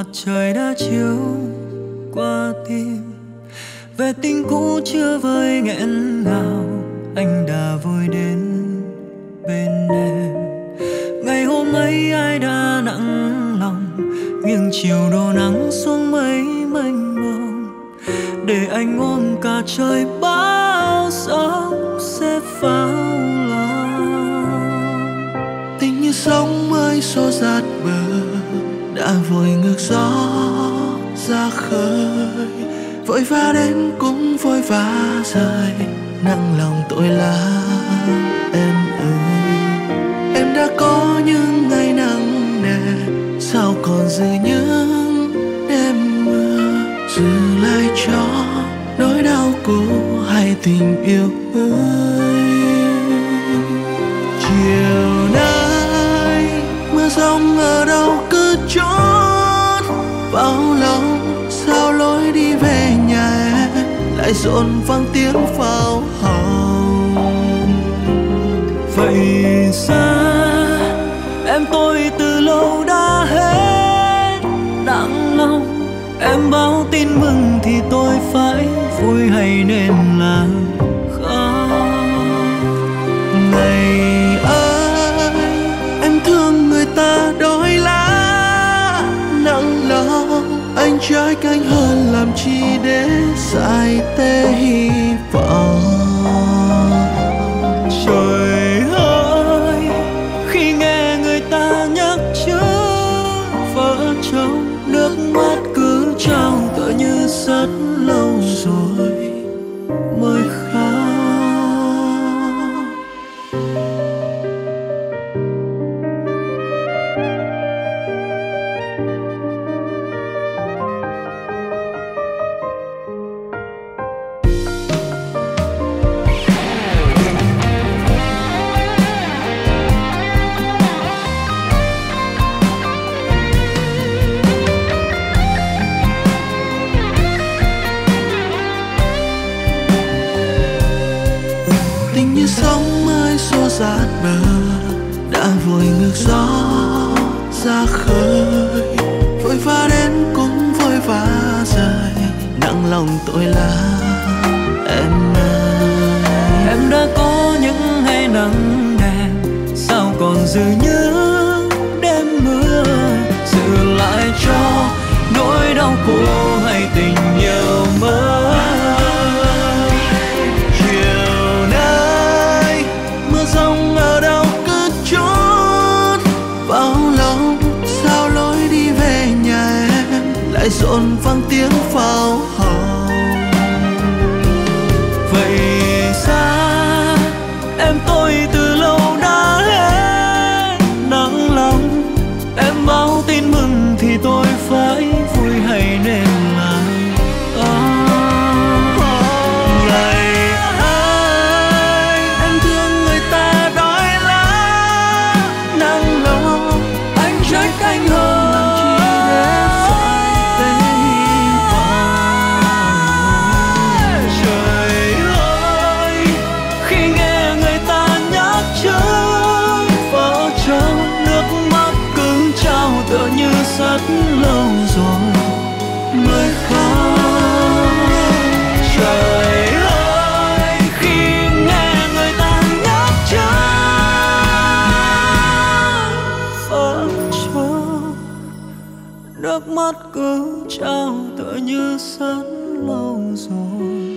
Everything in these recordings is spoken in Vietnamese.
mặt trời đã chiếu qua tim, về tình cũ chưa vơi nghẹn ngào, anh đã vui đến bên em. Ngày hôm ấy ai đã nặng lòng, nghiêng chiều đổ nắng xuống mây mênh mông, để anh ôm cả trời bão giông sẽ vào lòng. Tình như sóng mới xô dạt bờ, đã vội ngược gió ra khơi, vội vã đến cũng vội vã rời, nặng lòng tôi lắm em ơi. Em đã có những ngày nắng nè, sao còn giữ những đêm mưa, giữ lại cho nỗi đau cũ hay tình yêu ơi. Chiều nay mưa giông ở đâu cứ trốn vào lòng, sao lối đi về nhà em lại dồn vang tiếng pháo hồng. Vậy ra em tôi từ lâu đã hết nặng lòng, em báo tin mừng thì tôi phải vui hay nên là khóc. Ngày ấy em thương người ta đôi lá nặng lòng, anh trái cánh hơn làm chi để giải tê hy vọng. Trời ơi, khi nghe người ta nhắc chữ vợ chồng, nước mắt cứ trào tựa như rất lâu rồi mới khóc. Tình như sóng mới xô dạt bờ, đã vội ngược gió ra khơi, vội vã đến cũng vội vã rời, nặng lòng tôi là em ơi. Em đã có những ngày nắng đèn, sao còn giữ những đêm mưa, giữ lại cho nỗi đau cũ hay tình yêu mới. Chiều nay mưa giông ở đâu cứ trốn vào lòng, sao lối đi về nhà em lại dồn vang tiếng pháo hồng. Vậy ra em tôi từ lâu đã hết nặng lòng, em báo tin mừng thì tôi phải vui hay nên là Ngày ấy em thương người ta đói lá nặng lòng, anh trách anh hơn làm chi để giải tê hy vọng. Trời ơi, khi nghe người ta nhắc chữ vợ chồng, nước mắt cứ trào tựa như rất lâu rồi mới khóc. Trời ơi, khi nghe người ta nhắc chữ vợ chồng, nước mắt cứ trào tựa như rất lâu rồi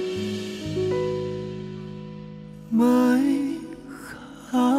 mới khóc.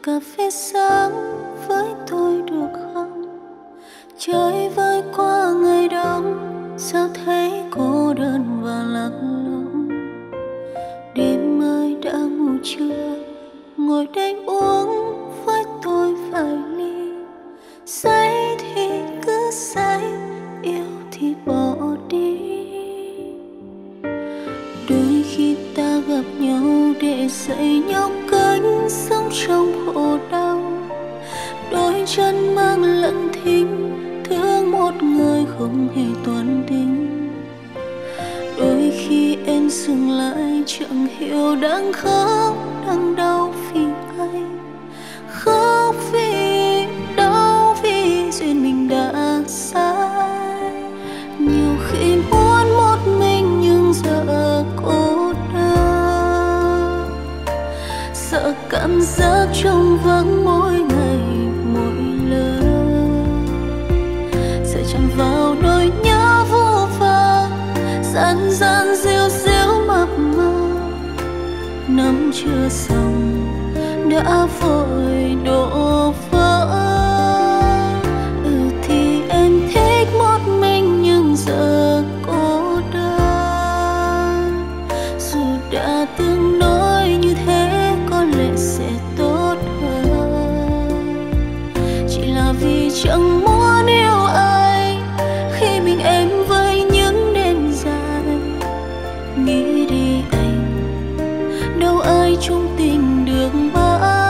cà phê sáng với tôi được không? Trời vơi qua ngày đông, sao thấy cô đơn và lạc lõng. Đêm ơi đã ngủ chưa, ngồi đây uống với tôi vài ly. Say thì cứ say, yêu thì bỏ đi. Đôi khi ta gặp nhau để dạy nhau cách sống trong khổ đau. Đôi chân mang lẫn thinh, thương một người không hề toan tính. Đôi khi em dừng lại chẳng hiểu đang khóc, đang đau vì ai. Khóc vì đau vì duyên mình đã sai. Nhiều khi muốn một mình nhưng giờ cô đơn. Sợ cảm giác trống vắng mỗi ngày mỗi lời. Sợ chạm vào nỗi nhớ vô vàn, gian gian díu díu mập mờ. Năm chưa xong đã vội đổ vỡ. Thì em thích một mình nhưng giờ cô đơn. Dù đã từng nói như thế có lẽ sẽ tốt hơn. Chỉ là vì chẳng muốn yêu ai khi mình em với những đêm dài. Nghĩ đi anh, đâu ai chung tình được mãi.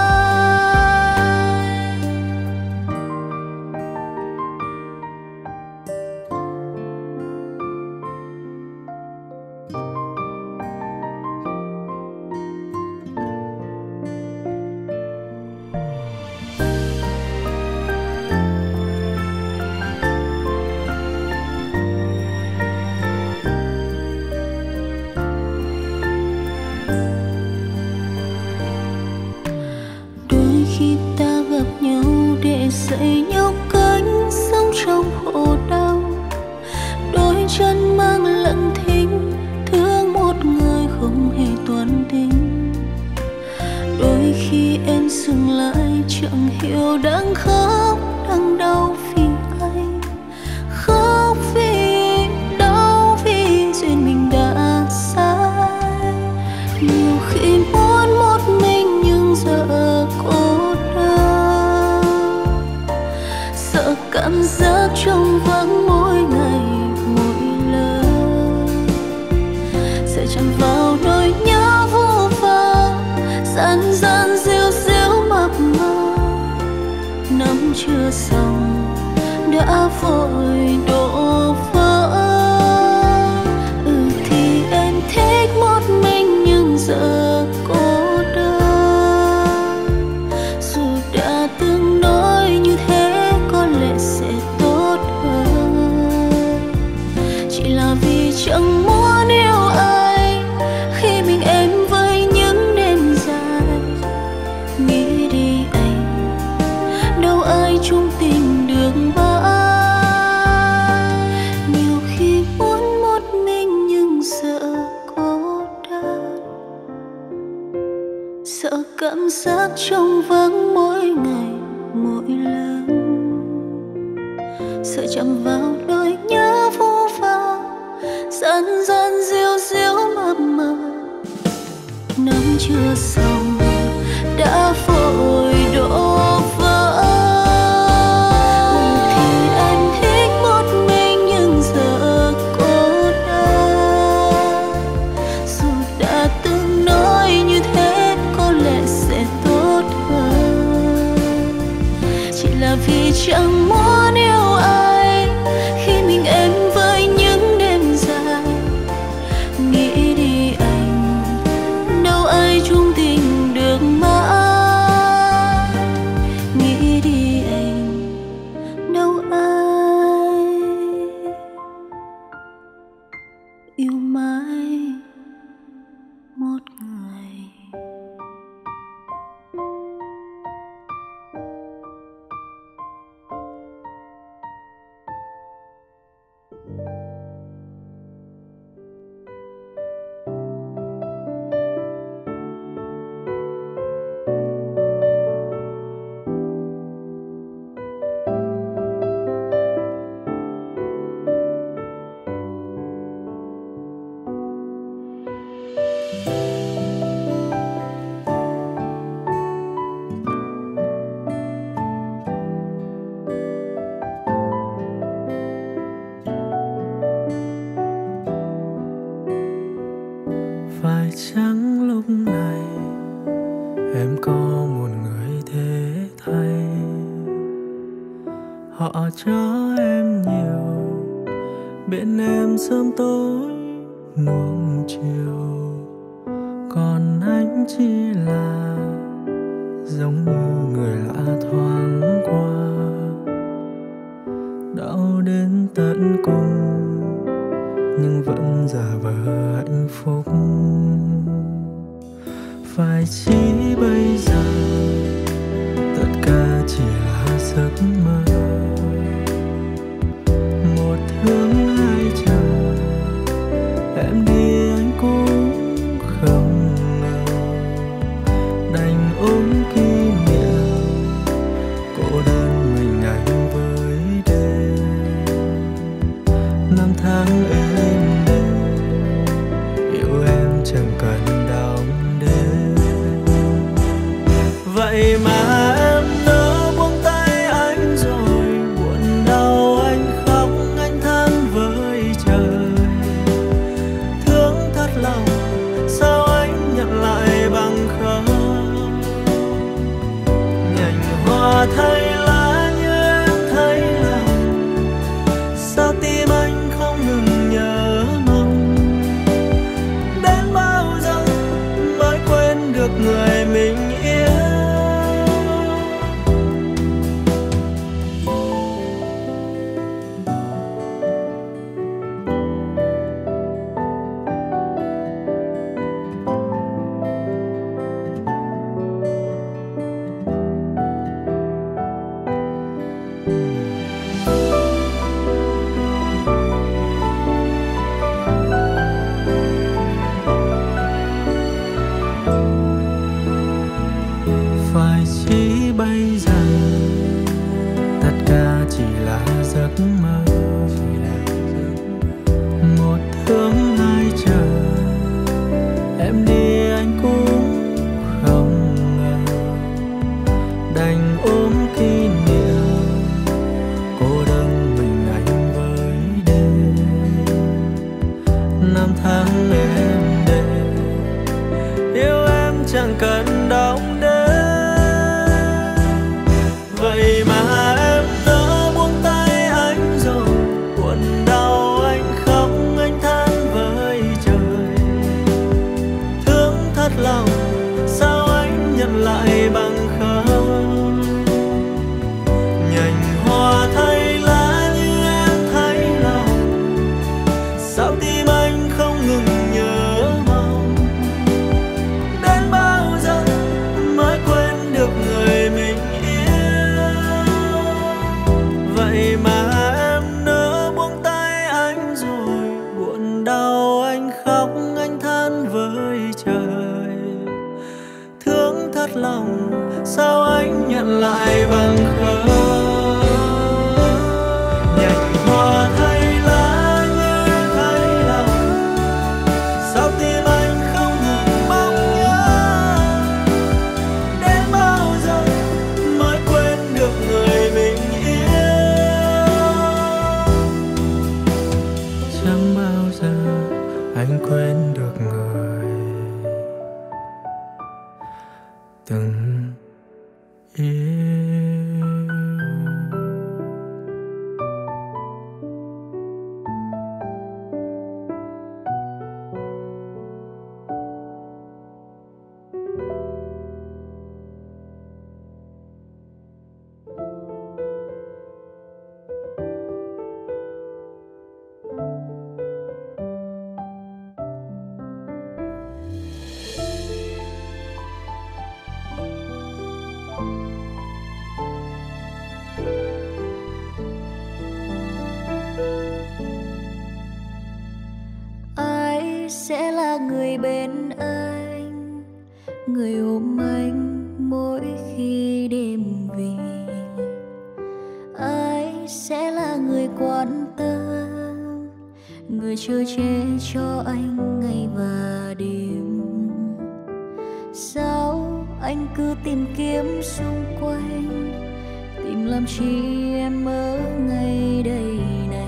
Đôi khi ta gặp nhau để dạy nhau cách sống trong khổ đau. Đôi chân mang lẫn thinh, thương một người không hề toan tính. Đôi khi em dừng lại chẳng hiểu đang khóc, đang đau vì ai. Khóc vì đau vì duyên mình đã sai. Nhiều khi muốn một mình nhưng giờ cô đơn. Sợ cảm giác trống vắng mỗi ngày mỗi lời. Sợ chạm vào nỗi nhớ vô vàn, gian gian díu díu mập mờ. Năm chưa xong đã vội đổ vỡ. Thì em thích một mình nhưng giờ cô đơn. Dù đã từng nói như thế có lẽ sẽ tốt hơn. Chỉ là vì chẳng muốn yêu ai khi mình em với những đêm dài. Nghĩ đi anh, đâu ai chung tình được mãi. Nhiều khi muốn một mình nhưng sợ cô đơn. Sợ cảm giác trống vắng mỗi ngày mỗi lần. Sợ chạm vào nỗi nhớ vô vàn, gian gian díu díu mập mờ. Năm chưa xong đã vội đổ vỡ. Thì em thích một mình nhưng giờ cô đơn. Dù đã từng nói như thế có lẽ sẽ tốt hơn. Chỉ là vì chẳng muốn yêu ai khi mình em với những đêm dài. Nghĩ đi anh, đâu ai chung tình được mãi. Nghĩ đi anh, đâu ai yêu mãi một người. cho em nhiều, bên em sớm tối nuông chiều, còn anh chỉ là giống như người lạ thoáng qua, đau đến tận cùng nhưng vẫn giả vờ hạnh phúc. Phải chỉ bây giờ tất cả chỉ là giấc mơ, một thương hai chờ, em đi anh cũng không ngờ, đành ôm kỷ niệm cô đơn mình anh với đêm. Năm tháng êm đềm yêu em chẳng cần đong đếm, vậy mà em nỡ buông tay anh rồi, buồn đau anh khóc anh than với trời. Thương thật lòng sao anh nhận lại bằng không, nhành hoa thay lá như em thấy lòng, sao tim anh không ngừng nhớ mong. Đến bao giờ mới quên được người mình yêu. Phải chỉ bây giờ tất cả chỉ là giấc mơ, một thương hai chờ, em đi anh cũng không ngờ, đành ôm kỷ niệm cô đơn mình anh với đêm. Năm tháng êm đềm yêu em chẳng cần đong đếm, vậy mà em nỡ buông tay anh rồi, buồn đau anh khóc anh than với trời. Thương thật lòng sao anh nhận lại bằng không, nhành hoa thay lá như em thấy lòng, sao tim anh không ngừng nhớ mong. Đến bao giờ mới quên được người mình yêu, vậy mà em nỡ buông tay anh rồi, buồn đau anh khóc anh than với trời. Thương thật lòng sao anh nhận lại bằng không, nhành hoa thay lá như em thấy lòng, sao tim anh không ngừng mong nhớ. Đến bao giờ mới quên được người mình yêu, chẳng bao giờ anh quên được người từng yêu. Ai sẽ là người bên anh, người ôm anh mỗi khi đêm về? Ai sẽ là người quan tâm, người chở che cho anh ngày và đêm? Sao anh cứ tìm kiếm xung quanh, tìm làm chi em ở ngay đây này?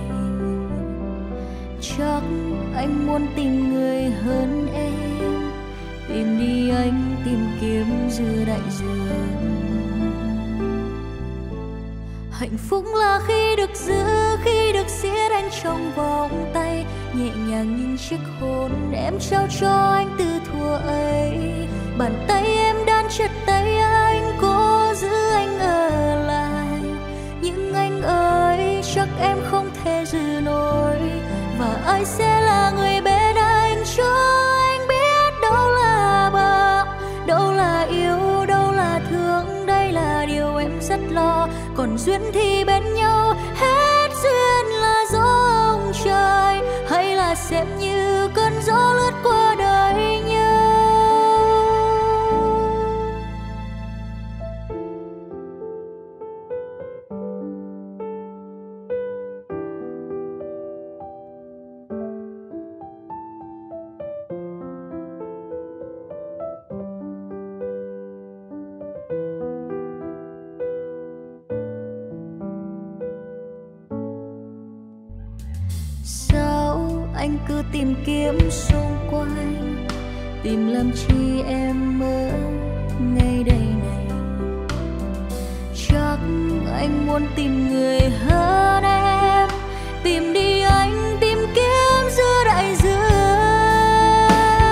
Chắc anh muốn tìm người hơn em, tìm đi anh tìm kiếm giữa đại dương. Hạnh phúc là khi được giữ, khi được siết anh trong vòng tay, nhẹ nhàng những chiếc hôn em trao cho anh từ thuở ấy. Bàn tay em đan chặt tay anh, cố giữ anh ở lại. Nhưng anh ơi, chắc em không thể giữ nổi. Và ai sẽ là người bên anh cho anh biết đâu là bờ, đâu là yêu, đâu là thương. Đây là điều em rất lo. Còn duyên thì bên nhau, hết duyên là gió ông trời, hay là xem như cơn gió lướt qua đời nhau. Anh cứ tìm kiếm xung quanh, tìm làm chi em mơ ngày đây này. Chắc anh muốn tìm người hơn em, tìm đi anh tìm kiếm giữa đại dương.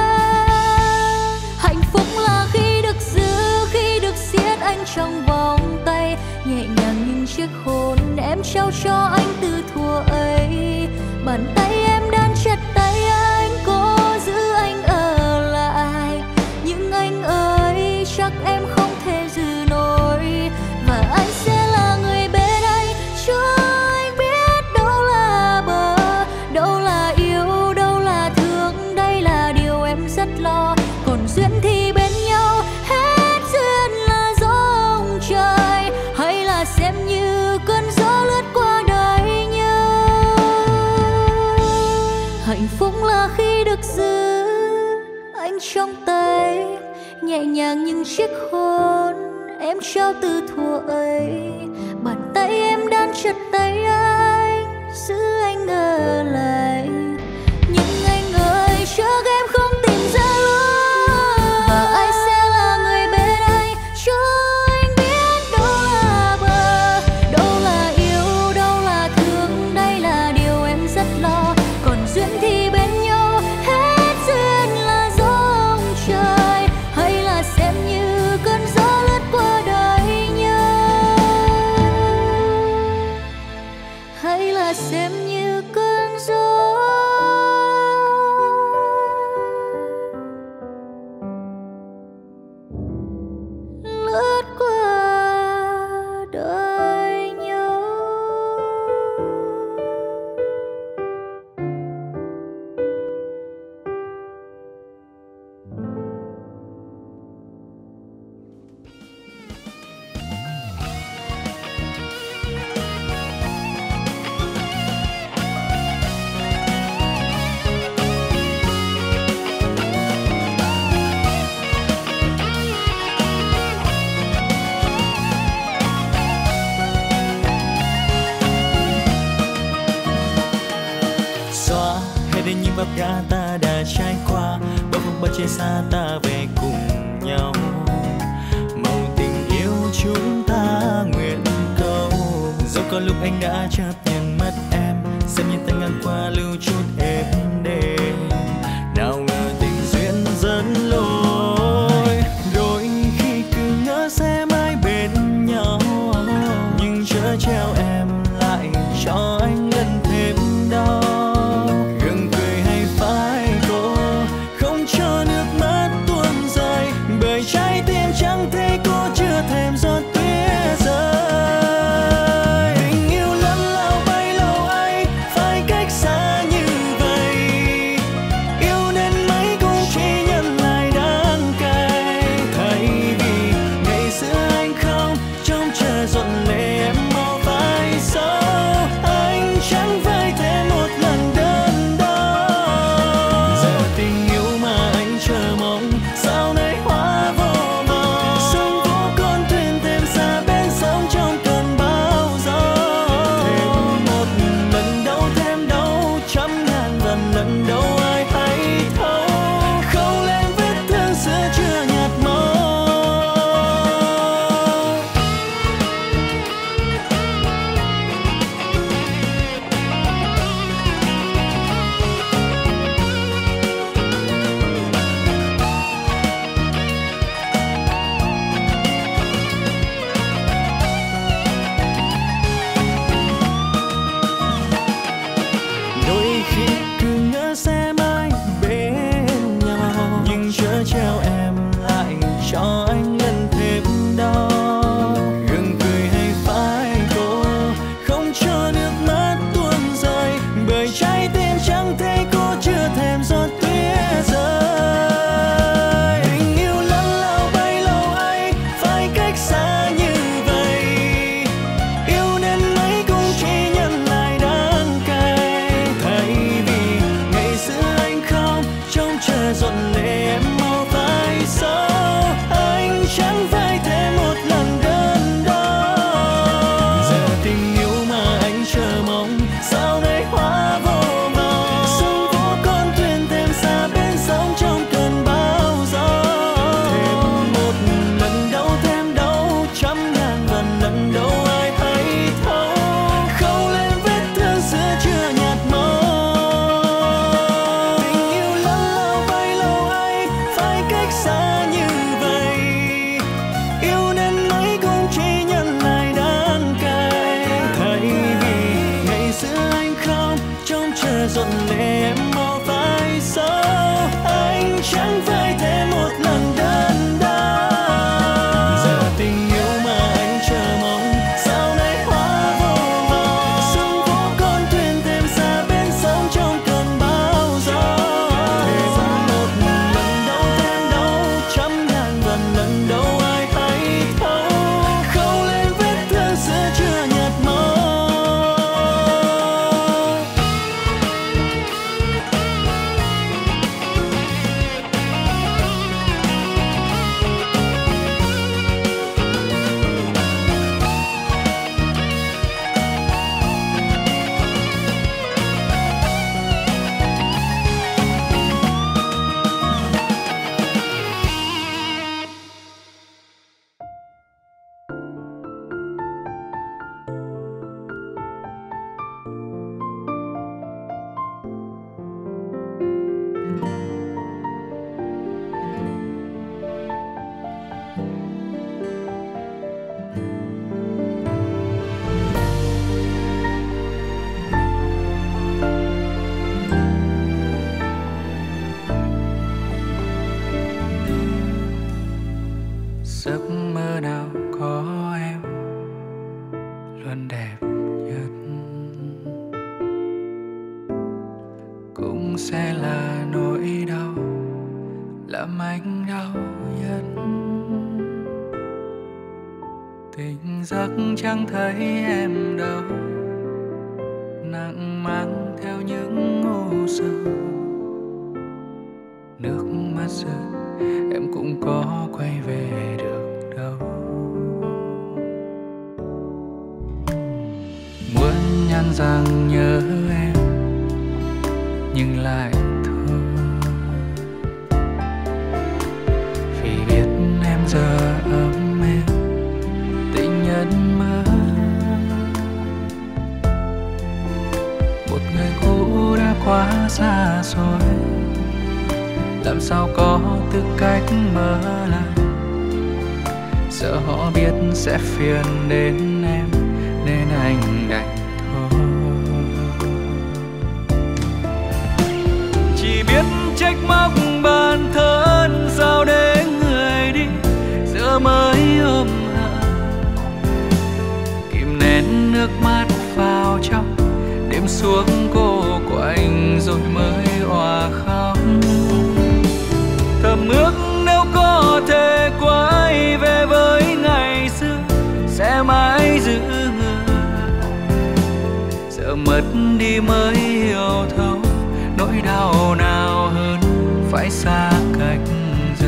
Hạnh phúc là khi được giữ, khi được siết anh trong vòng tay, nhẹ nhàng những chiếc hôn em trao cho anh từ thuở ấy. Bàn tay em đan chặt tay anh, cố giữ anh ở lại. Nhưng anh ơi, chắc em không thể giữ nổi. Và anh sẽ là người bên anh cho anh biết đâu là bờ, đâu là yêu, đâu là thương. Đây là điều em rất lo. Còn duyên thì bên nhau, hết duyên là gió ông trời, hay là xem như cơn gió lướt qua đời nhau. Hạnh phúc là khi được giữ anh trong tay, nhẹ nhàng những chiếc hôn em trao từ thuở ấy. Bàn tay em đan chặt tay anh, giữ anh ở lại. Nhưng anh ơi, chắc em không tìm ra lối. Và ai sẽ là người bên anh cho anh biết đâu là bờ, đâu là yêu, đâu là thương. Đây là điều em rất lo. Còn duyên thì bên nhau, hết duyên là gió ông trời, hay là xem như cơn gió lướt qua đời nhau, hay là xem như cơn gió lướt qua đời nhau. Xóa hết đi những vấp ngã ta đã trải qua, bao phong ba chia xa ta về cùng nhau. Màu tình yêu chúng ta nguyện cầu, dẫu có lúc anh đã chấp nhận mất em, xem như ta ngang qua lưu chút êm đềm. Nào ngờ tình duyên dẫn lối, đôi khi cứ ngỡ sẽ mãi bên nhau, nhưng chớ treo em lại cho anh lần thêm đau. Gừng cười hay phai cô, không cho nước mắt tuôn rơi, bởi trái tim chẳng thấy cô chưa thèm giọt tuyết rơi. Tình yêu lớn lao bấy lâu ấy, phải cách xa như giấc mơ nào có em luôn đẹp nhất, cũng sẽ là nỗi đau làm anh đau nhất. Tỉnh giấc chẳng thấy em đâu, nặng mang theo những u sầu. Nước mắt rơi em cũng có quay về được đâu. Muốn nhắn rằng nhớ em nhưng lại thôi, vì biết em giờ ấm êm tình nhân mơ. Một người cũ đã quá xa xôi, làm sao có tư cách mở lại. Sợ họ biết sẽ phiền đến em nên anh đành thôi. Chỉ biết trách móc bản thân, sao để người đi giờ mới ôm hận. Kìm nén nước mắt vào trong, đêm xuống cô quạnh rồi mới òa khóc. Thầm ước nếu có thể quay về với ngày xưa sẽ mãi giữ người. Giờ mất đi mới hiểu thấu nỗi đau nào hơn phải xa cách giờ.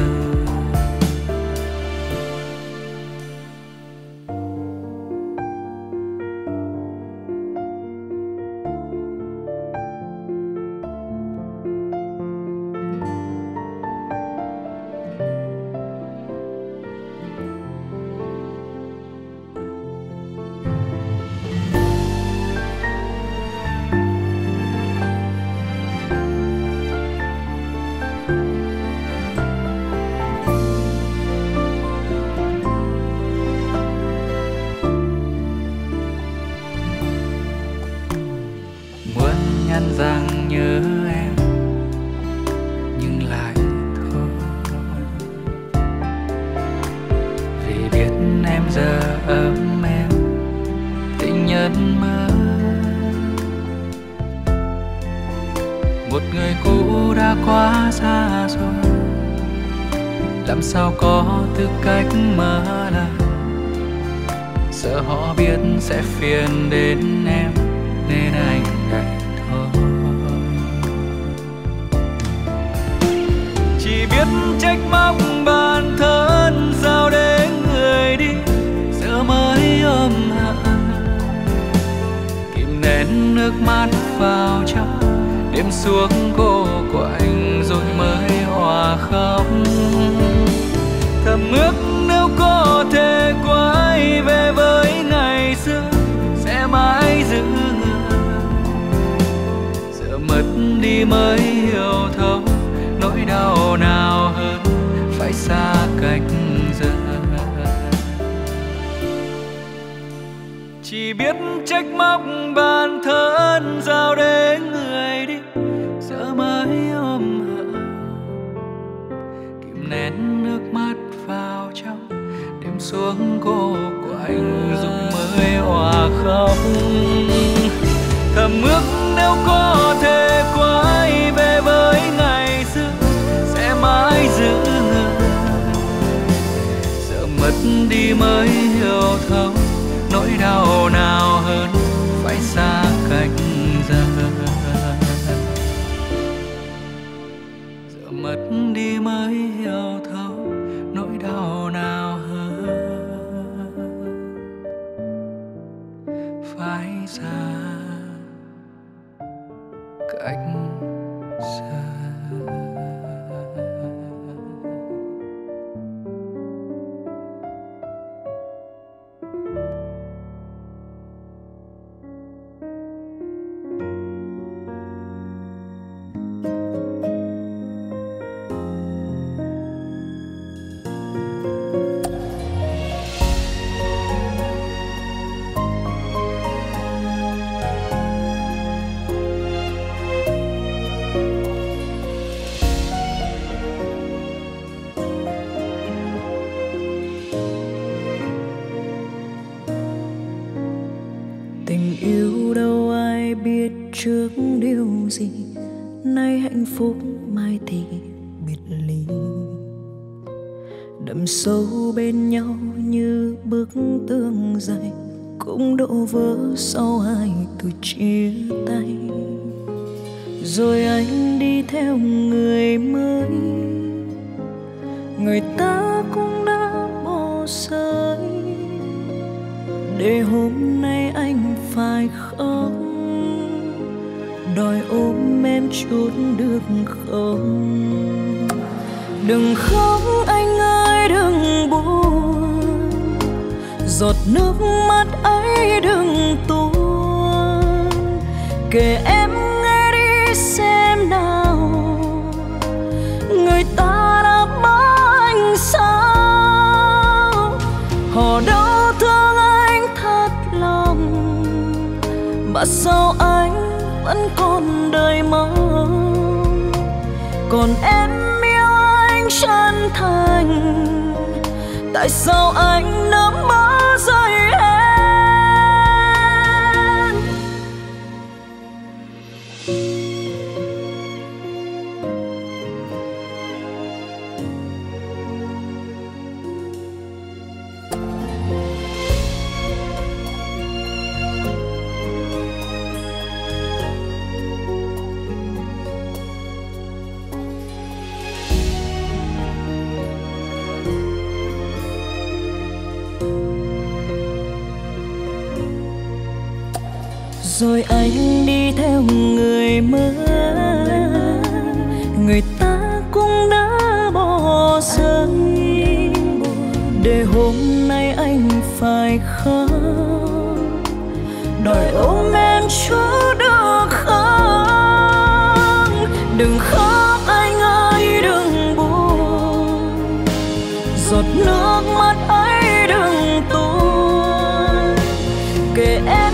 Rằng nhớ em nhưng lại thôi, vì biết em giờ ấm em tình nhân mơ. Một người cũ đã quá xa rồi, làm sao có tư cách mở lại. Sợ họ biết sẽ phiền đến em nên anh đành thôi. Chỉ biết trách móc bản thân, sao để người đi giờ mới ôm hận. Kìm nén nước mắt vào trong, đêm xuống cô quạnh rồi mới òa khóc. Thầm ước nếu có thể quay về với ngày xưa sẽ mãi giữ người. Giờ mất đi mới hiểu thấu nỗi đau nào hơn phải xa cách giờ. Chỉ biết trách móc bản thân, sao để người đi giờ mới ôm hận. Kìm nén nước mắt vào trong, đêm xuống cô quạnh rồi mới òa khóc. Thầm ước nếu có thể quay về với ngày xưa sẽ mãi giữ người. Giờ mất đi mới hiểu thấu nỗi đau nào hơn phải xa cách giờ. Giờ mất đi mới hiểu thấu nỗi đau nào hơn phải xa cách giờ. trước điều gì, nay hạnh phúc mai thì biệt ly. Đậm sâu bên nhau như bức tường dày, cũng đổ vỡ sau hai từ chia tay. Rồi anh đi theo người mới, người ta cũng đã bỏ rơi, để hôm nay anh phải khóc, đòi ôm em chút được không? Đừng khóc anh ơi đừng buồn, giọt nước mắt ấy đừng tuôn. Kể em nghe đi xem nào, người ta đã bỏ anh sao? Họ đâu thương anh thật lòng, mà sao anh vẫn còn đời mong? Còn em yêu anh chân thành, tại sao anh nỡ bỏ rơi em? Rồi anh đi theo người mới, người ta cũng đã bỏ rơi, để hôm nay anh phải khóc, đòi ôm em chút được không? Đừng khóc anh ơi đừng buồn, giọt nước mắt ấy đừng tuôn. Kể em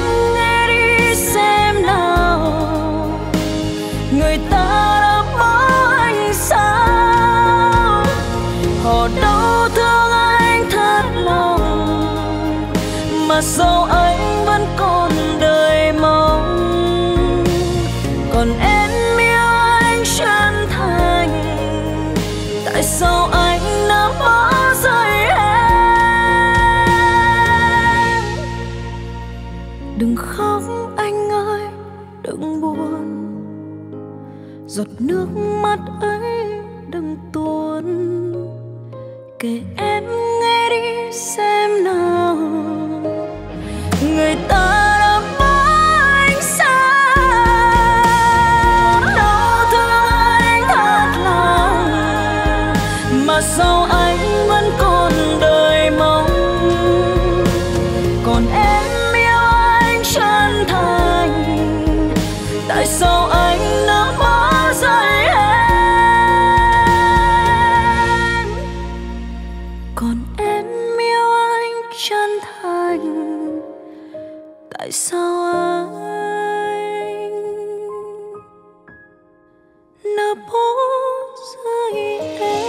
người ta đã bỏ anh sao? Họ đâu thương anh thật lòng, mà sao anh vẫn còn đời mong? Còn em yêu anh chân thành, tại sao anh đã bỏ rơi em? Đừng khóc anh ơi đừng buồn, giọt nước mắt ấy đừng tuôn. Kể em nghe đi xem nào, người ta đã bỏ anh sao? Đâu thương anh thật lòng, mà sao anh vẫn còn đời mong? Còn em yêu anh chân thành, tại sao anh đã bỏ rơi em? Còn em yêu anh chân thành, tại sao anh đã bỏ rơi em?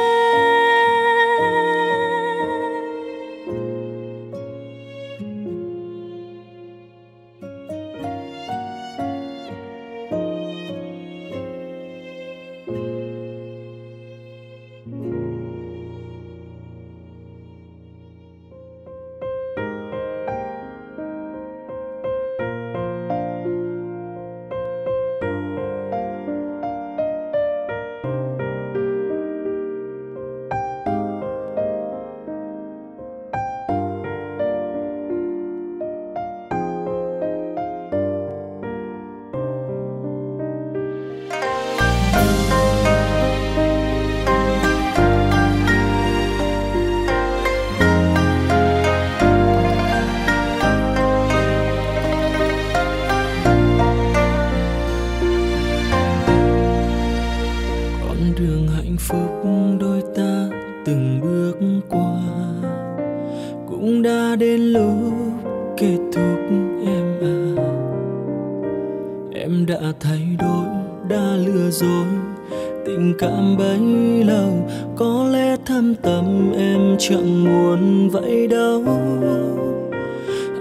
Em đã thay đổi, đã lừa dối, tình cảm bấy lâu có lẽ thâm tâm em chẳng muốn vậy đâu.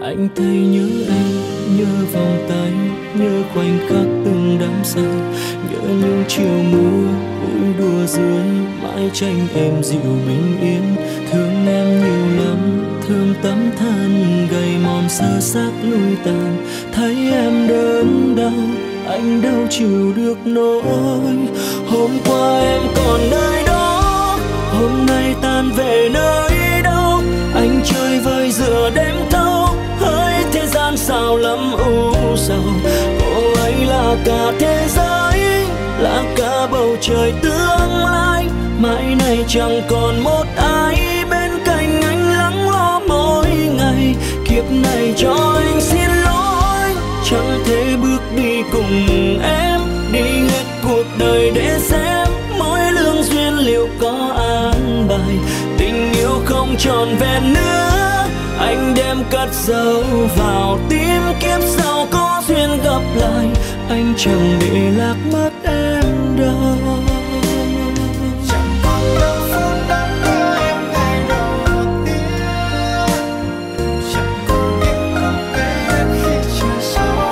Anh thấy nhớ em, nhớ vòng tay, nhớ khoảnh khắc từng đắm say, nhớ những chiều mưa vui đùa dưới mái tranh êm dịu bình yên. Thương em nhiều lắm, thương tấm thân gầy mòn sơ xác lui tàn. Thấy em đớn đau, anh đâu chịu được nỗi. Hôm qua em còn nơi đó, hôm nay tan về nơi đâu. Anh chơi vơi giữa đêm thâu, hỡi thế gian sao lắm u sầu. Cô ấy là cả thế giới, là cả bầu trời tương lai. Mãi này chẳng còn một ai bên cạnh anh lắng lo mỗi ngày. Kiếp này cho anh xin lỗi, chẳng thể bước đi cùng em, đi hết cuộc đời để xem mỗi lương duyên liệu có an bài. Tình yêu không tròn vẹn nữa, anh đem cất giấu vào tim. Kiếp sau có duyên gặp lại, anh chẳng để lạc mất em đâu. Chẳng còn đâu phút đắm đưa em ngày đầu tiên, chẳng còn em không biết khi trời gió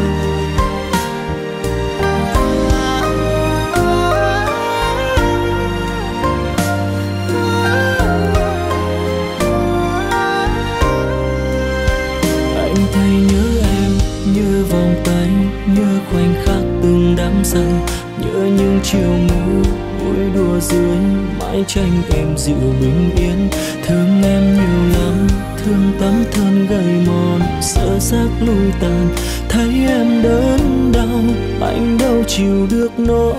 Anh thấy nhớ em, nhớ vòng tay, nhớ khoảnh khắc từng đắm say, nhớ những chiều mưa vui đùa dưới mái tranh êm dịu bình yên. Thương em nhiều lắm, thương tấm thân gầy mòn sơ xác lui tàn. Thấy em đớn đau, anh đâu chịu được nỗi.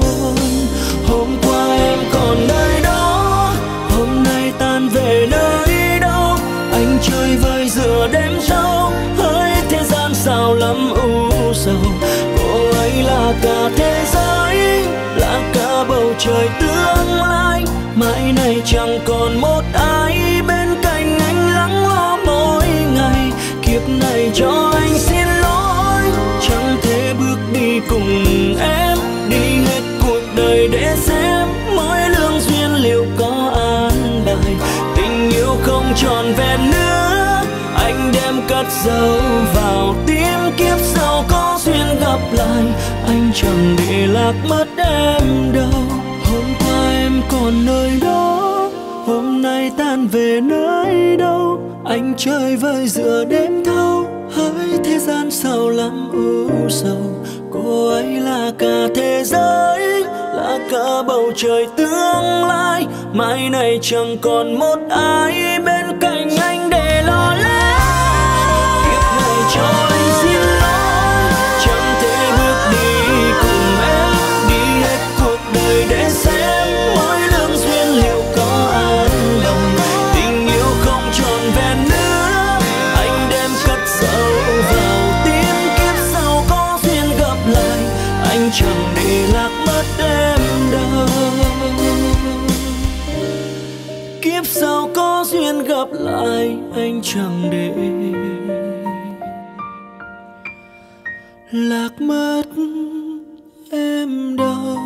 Hôm qua em còn nơi đó, hôm nay tan về nơi đâu. Anh chơi vơi giữa đêm sâu, hỡi thế gian sao lắm u sầu. Cô ấy là cả thế giới, là cả bầu trời tương lai. Mãi này chẳng còn một ai bên cạnh anh lắng lo mỗi ngày. Kiếp này cho anh xin lỗi, chẳng thể bước đi cùng em, đi hết cuộc đời để xem mỗi lương duyên liệu có an bài. Tình yêu không tròn vẹn nữa, anh đem cất giấu vào tim. Kiếp sau có duyên gặp lại, anh chẳng để lạc mất em đâu. Hôm qua em còn nơi đó, hôm nay tan về nơi đâu. Anh chơi vơi giữa đêm thâu, hỡi thế gian sao lắm u sầu. Cô ấy là cả thế giới, là cả bầu trời tương lai. Mãi này chẳng còn một ai bên cạnh anh để lo lắng. Kiếp này cho anh xin lỗi, chẳng thể bước đi cùng em, đi hết cuộc đời để xem mỗi lương duyên liệu có an bài. Tình yêu không tròn vẹn nữa, anh đem cất giấu vào tim. Kiếp sau có duyên gặp lại, anh chẳng để lạc mất em đâu. Kiếp sau có duyên gặp lại, anh chẳng để lạc mất em đâu.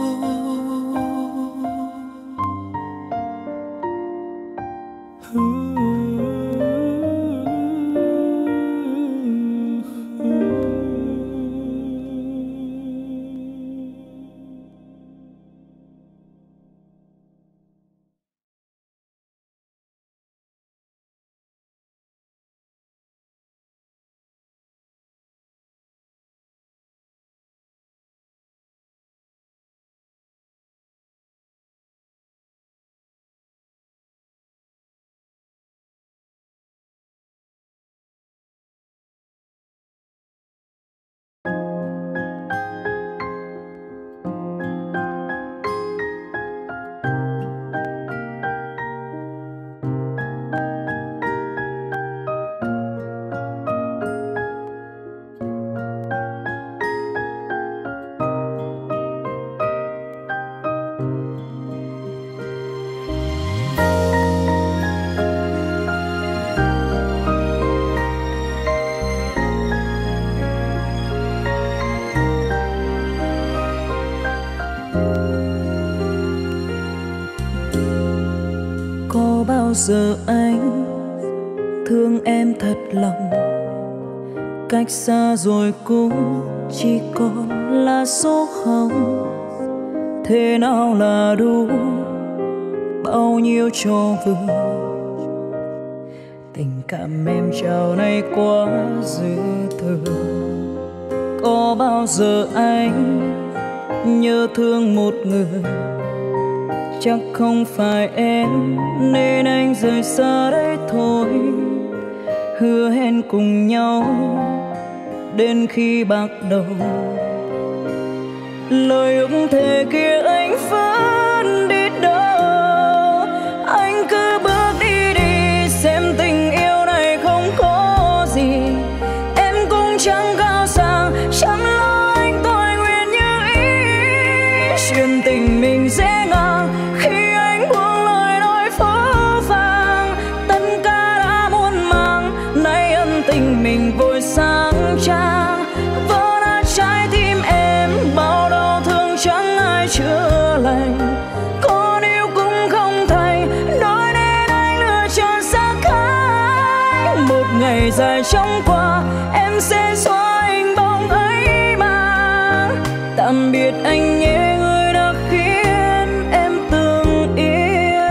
Có bao giờ anh thương em thật lòng, cách xa rồi cũng chỉ còn là số hồng. Thế nào là đủ, bao nhiêu cho vừa. Tình cảm em trao này quá dư thừa. Có bao giờ anh nhớ thương một người, chắc không phải em nên anh rời xa đây thôi. Hứa hẹn cùng nhau đến khi bạc đầu, lời ước thề kia anh vẫn đi đâu. Anh cứ bước đi đi, xem tình yêu này không có gì. Em cũng chẳng cao sang, chẳng lo anh tôi nguyện như ý. Chuyện tình mình dễ ngang khi anh buông lời nói phớ phàng. Tất cả đã muôn màng, nay ân tình mình vội sáng trang. Vỡ nát trái tim em, bao đau thương chẳng ai chữa lành. Còn yêu cũng không thành, nói nên anh lựa chọn xa cách. Một ngày dài chóng qua, em sẽ xóa hình bóng ấy mà. Tạm biệt anh nhé, người đã khiến em từng yêu.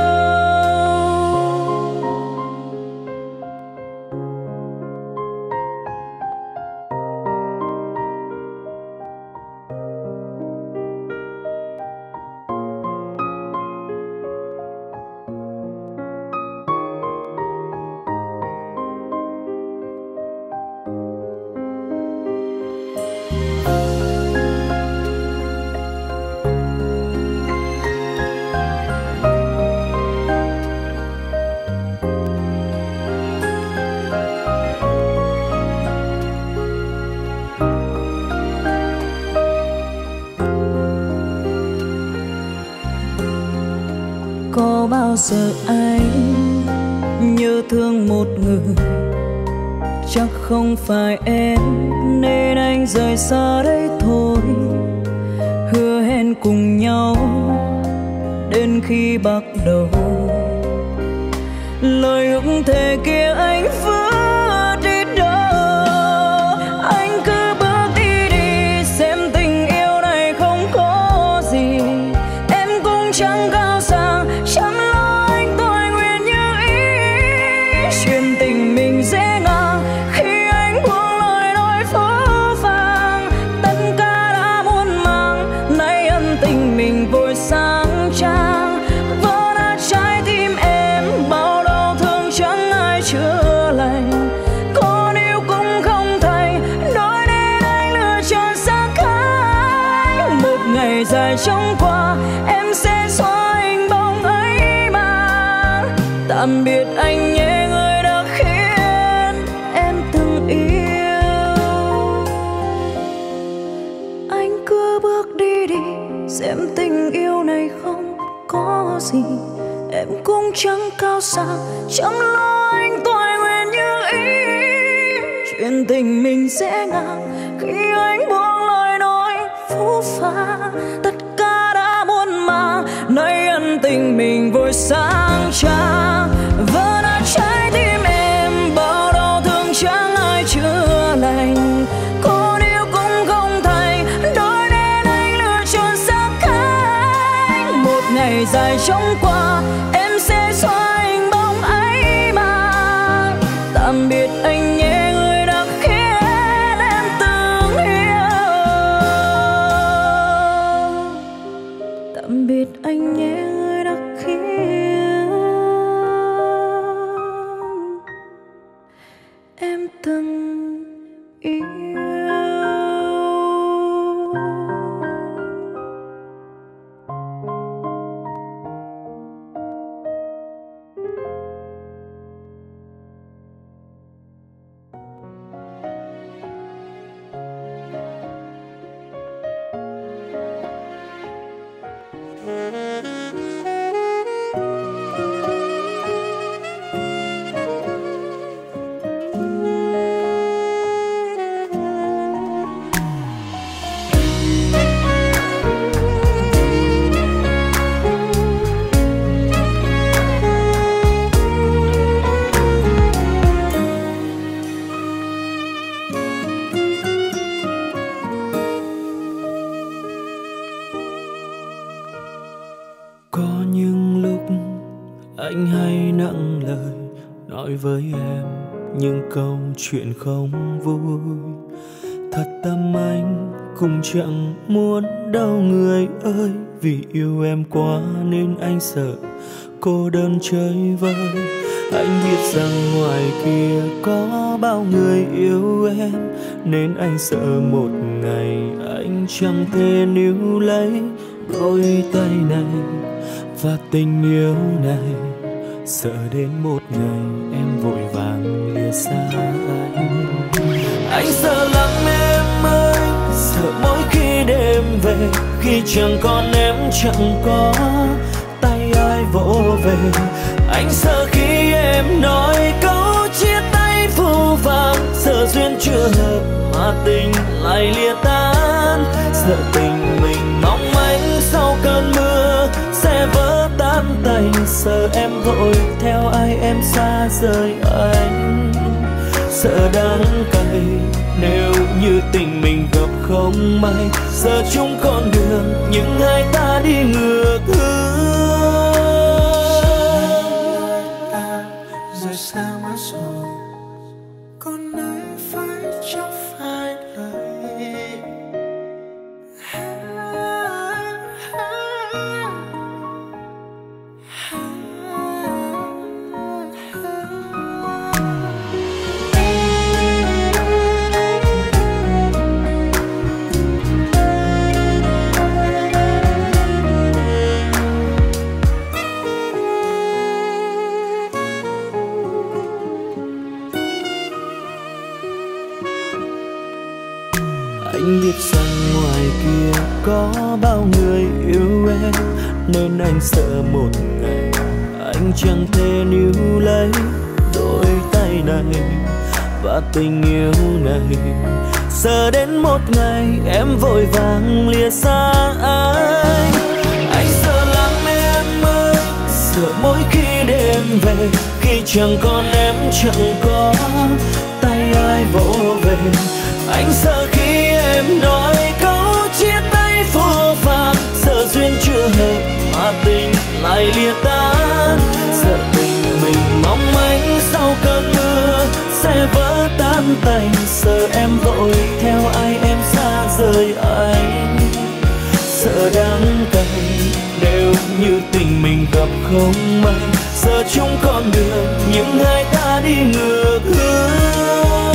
Có bao giờ anh nhớ thương một người, chắc không phải em nên anh rời xa đây thôi. Hứa hẹn cùng nhau đến khi bạc đầu, lời ước thề kia anh vẫn đi đâu. Anh cứ bước đi đi, xem tình yêu này không có gì. Em cũng chẳng cao sang, chẳng lo anh tôi nguyện như ý. Chuyện tình mình dễ ngang khi anh buông lời nói phớ phàng. Tất cả đã muôn màng, nay ân tình mình vội sáng trang. Vỡ nát trái tim em, bao đau thương chẳng ai chữa lành. Còn yêu cũng không thành, nói nên anh lựa chọn xa cách. Một ngày dài chóng qua, em sẽ xóa hình bóng ấy mà. Tạm biệt anh nhé, người đã khiến em từng yêu. Anh cứ bước đi đi, xem tình yêu này không có gì. Em cũng chẳng cao sang, chẳng lo anh tôi nguyện như ý. Chuyện tình mình sẽ ngang khi anh buông lời nói phũ phàng. Tất cả đã muôn màng, nay ân tình mình vội sáng trang. Vỡ nát trái tim em, bao đau thương chẳng ai chữa lành. Còn yêu cũng không thành, nói nên anh lựa chọn xa cách. Một ngày dài chóng qua, em sẽ xóa hình bóng ấy mà. Tạm biệt anh nhé, người đã khiến em từng yêu. Tạm biệt anh nhé, người đã khiến hay nặng lời nói với em những câu chuyện không vui. Thật tâm anh cũng chẳng muốn đâu người ơi, vì yêu em quá nên anh sợ cô đơn chơi vơi. Anh biết rằng ngoài kia có bao người yêu em, nên anh sợ một ngày anh chẳng thể níu lấy đôi tay này và tình yêu này. Sợ đến một ngày em vội vàng lìa xa anh. Anh sợ lắm em ơi, sợ mỗi khi đêm về, khi chẳng còn em chẳng có tay ai vỗ về. Anh sợ khi em nói câu chia tay phũ phàng, sợ duyên chưa hợp mà tình lại lìa tan. Sợ tình mình mong manh sau cơn mưa sẽ vỡ tan tành. Sợ em vội theo ai em xa rời anh. Sợ đắng cay nếu như tình mình gặp không may, giờ chung con đường nhưng hai ta đi ngược hướng. Rời xa mất rồi, còn ai phải chẳng phải lời. Anh biết rằng ngoài kia có bao người yêu em, nên anh sợ một ngày anh chẳng thể níu lấy đôi tay này và tình yêu này. Sợ đến một ngày em vội vàng lìa xa anh. Anh sợ lắm em ơi, sợ mỗi khi đêm về, khi chẳng còn em chẳng có tay ai vỗ về. Anh sợ khi em nói câu chia tay phũ phàng, sợ duyên chưa hợp mà tình lại lìa tan. Sợ tình mình mong manh sau cơn mưa sẽ vỡ tan tành. Sợ em vội theo ai em xa rời anh. Sợ đắng cay nếu như tình mình gặp không may, giờ chung con đường nhưng hai ta đi ngược hướng.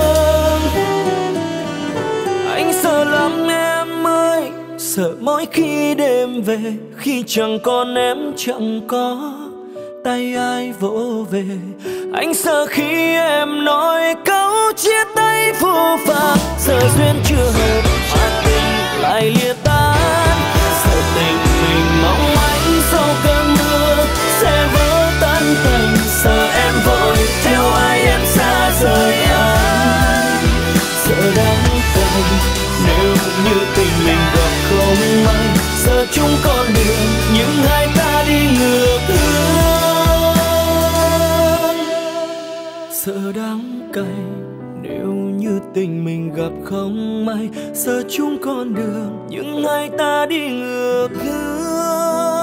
Anh sợ lắm em ơi, sợ mỗi khi đêm về, khi chẳng còn em chẳng có tay ai vỗ về. Anh sợ khi em nói câu chia tay phũ phàng, sợ duyên chưa hợp mà tình lại lìa tan. Sợ tình mình mong manh sau cơn mưa sẽ vỡ tan tành. Sợ em vội theo ai em xa rời anh. Sợ đắng cay nếu như tình mình gặp không may, giờ chung con đường nhưng hai ta đi ngược hướng. Sợ đắng cay nếu như tình mình gặp không may, giờ chung con đường nhưng hai ta đi ngược hướng.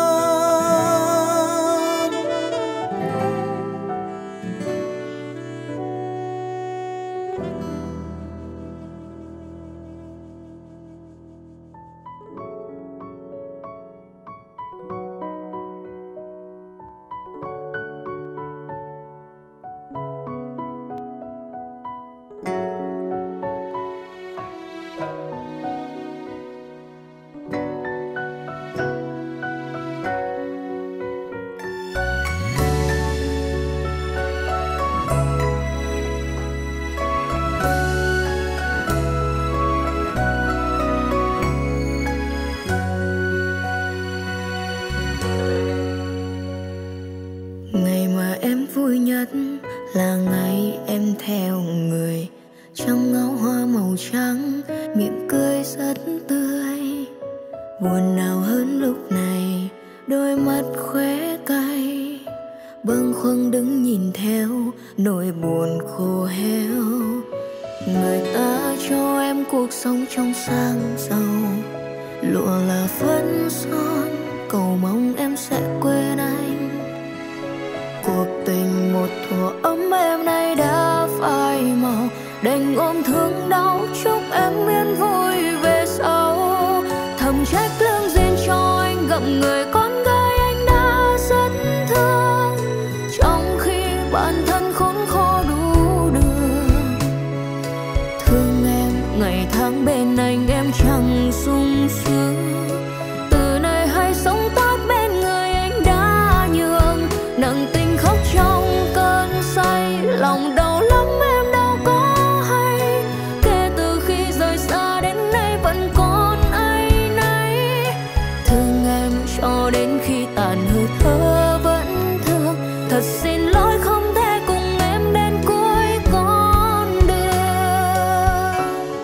vui nhất là ngày em theo người trong ngõ hoa màu trắng, miệng cười rất tươi. Buồn nào hơn lúc này, đôi mắt khóe cay, bâng khuâng đứng nhìn theo nỗi buồn khô héo. Người ta cho em cuộc sống trong sang giàu, lụa là phấn son, cầu mong em sẽ quên anh. khóc trong cơn say, lòng đau lắm em đâu có hay. Kể từ khi rời xa đến nay vẫn còn áy náy, thương em cho đến khi tàn hơi thở vẫn thương. Thật xin lỗi không thể cùng em đến cuối con đường.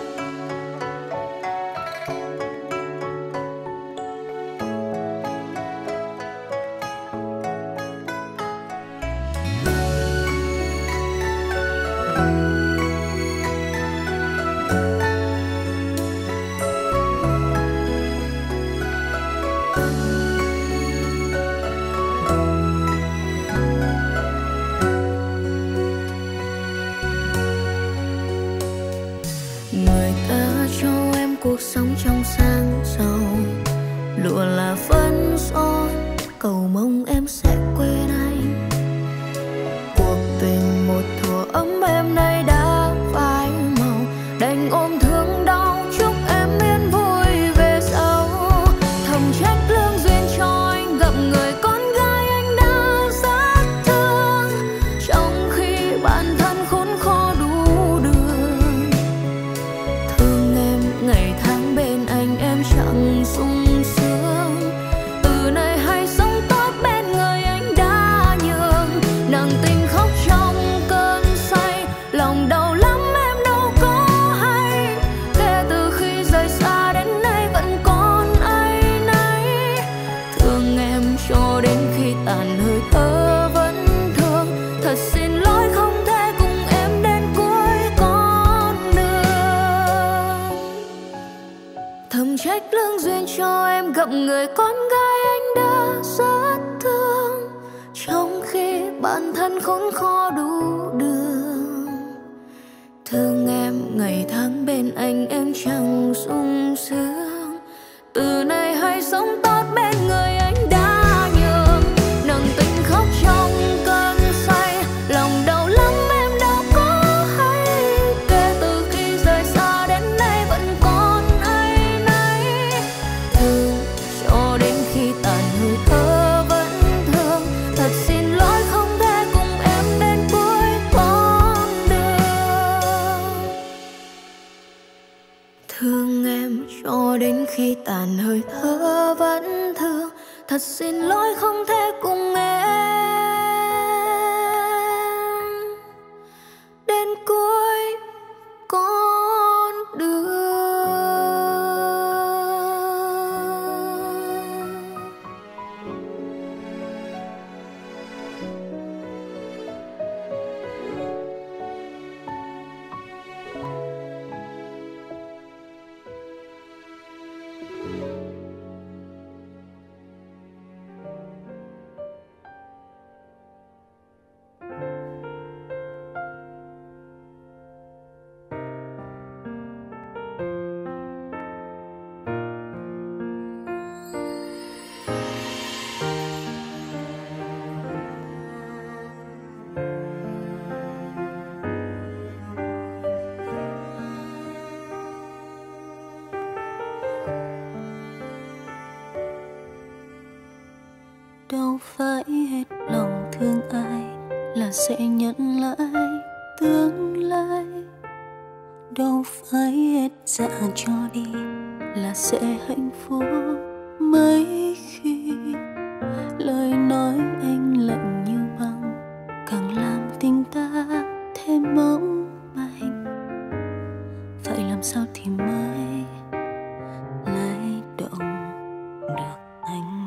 Người ta cho em cuộc sống trong sang giàu, lụa là phấn son, cầu mong em sẽ quên anh. Cuộc tình một thuở ấm em nay đã phai màu, đành ôm thương đau chúc em yên vui về sau. Thầm trách lương duyên cho anh gặp người con gái anh đã rất thương, trong khi bản thân khốn khó đủ đường. Thương em ngày tháng bên anh em chẳng sung sướng, từ nay hãy sống tốt bên người anh đã nhường. Nặng tình khóc trong cơn say, lòng đau lắm em đâu có hay. Kể từ khi rời xa đến nay vẫn còn áy náy, thương em cho đến khi tàn hơi thở vẫn thương. Thật xin lỗi không thể cùng em đến cuối con đường. Thầm trách lương duyên cho em gặp người con gái anh đã rất thương, trong khi bản thân khốn khó đủ đường. Thương em ngày tháng bên anh em chẳng sung sướng, từ nay hãy sống tốt bên người anh đã nhường. Nặng tình khóc trong cơn say, lòng đau lắm em đâu có hay. Kể từ khi rời xa đến nay vẫn còn áy náy, thương cho đến khi tàn hơi thở vẫn thương. Thật xin lỗi không thể cùng em đến cuối con đường. Thương em cho đến khi tàn hơi thở vẫn thương. Thật xin lỗi không thể cùng em đến cuối con đường. Đâu phải hết lòng thương ai là sẽ nhận lại tương lai. Đâu phải hết dạ cho đi là sẽ hạnh phúc. Mấy khi lời nói anh lạnh như băng, càng làm tình ta thêm mong manh. Phải làm sao thì mới lấy động được anh.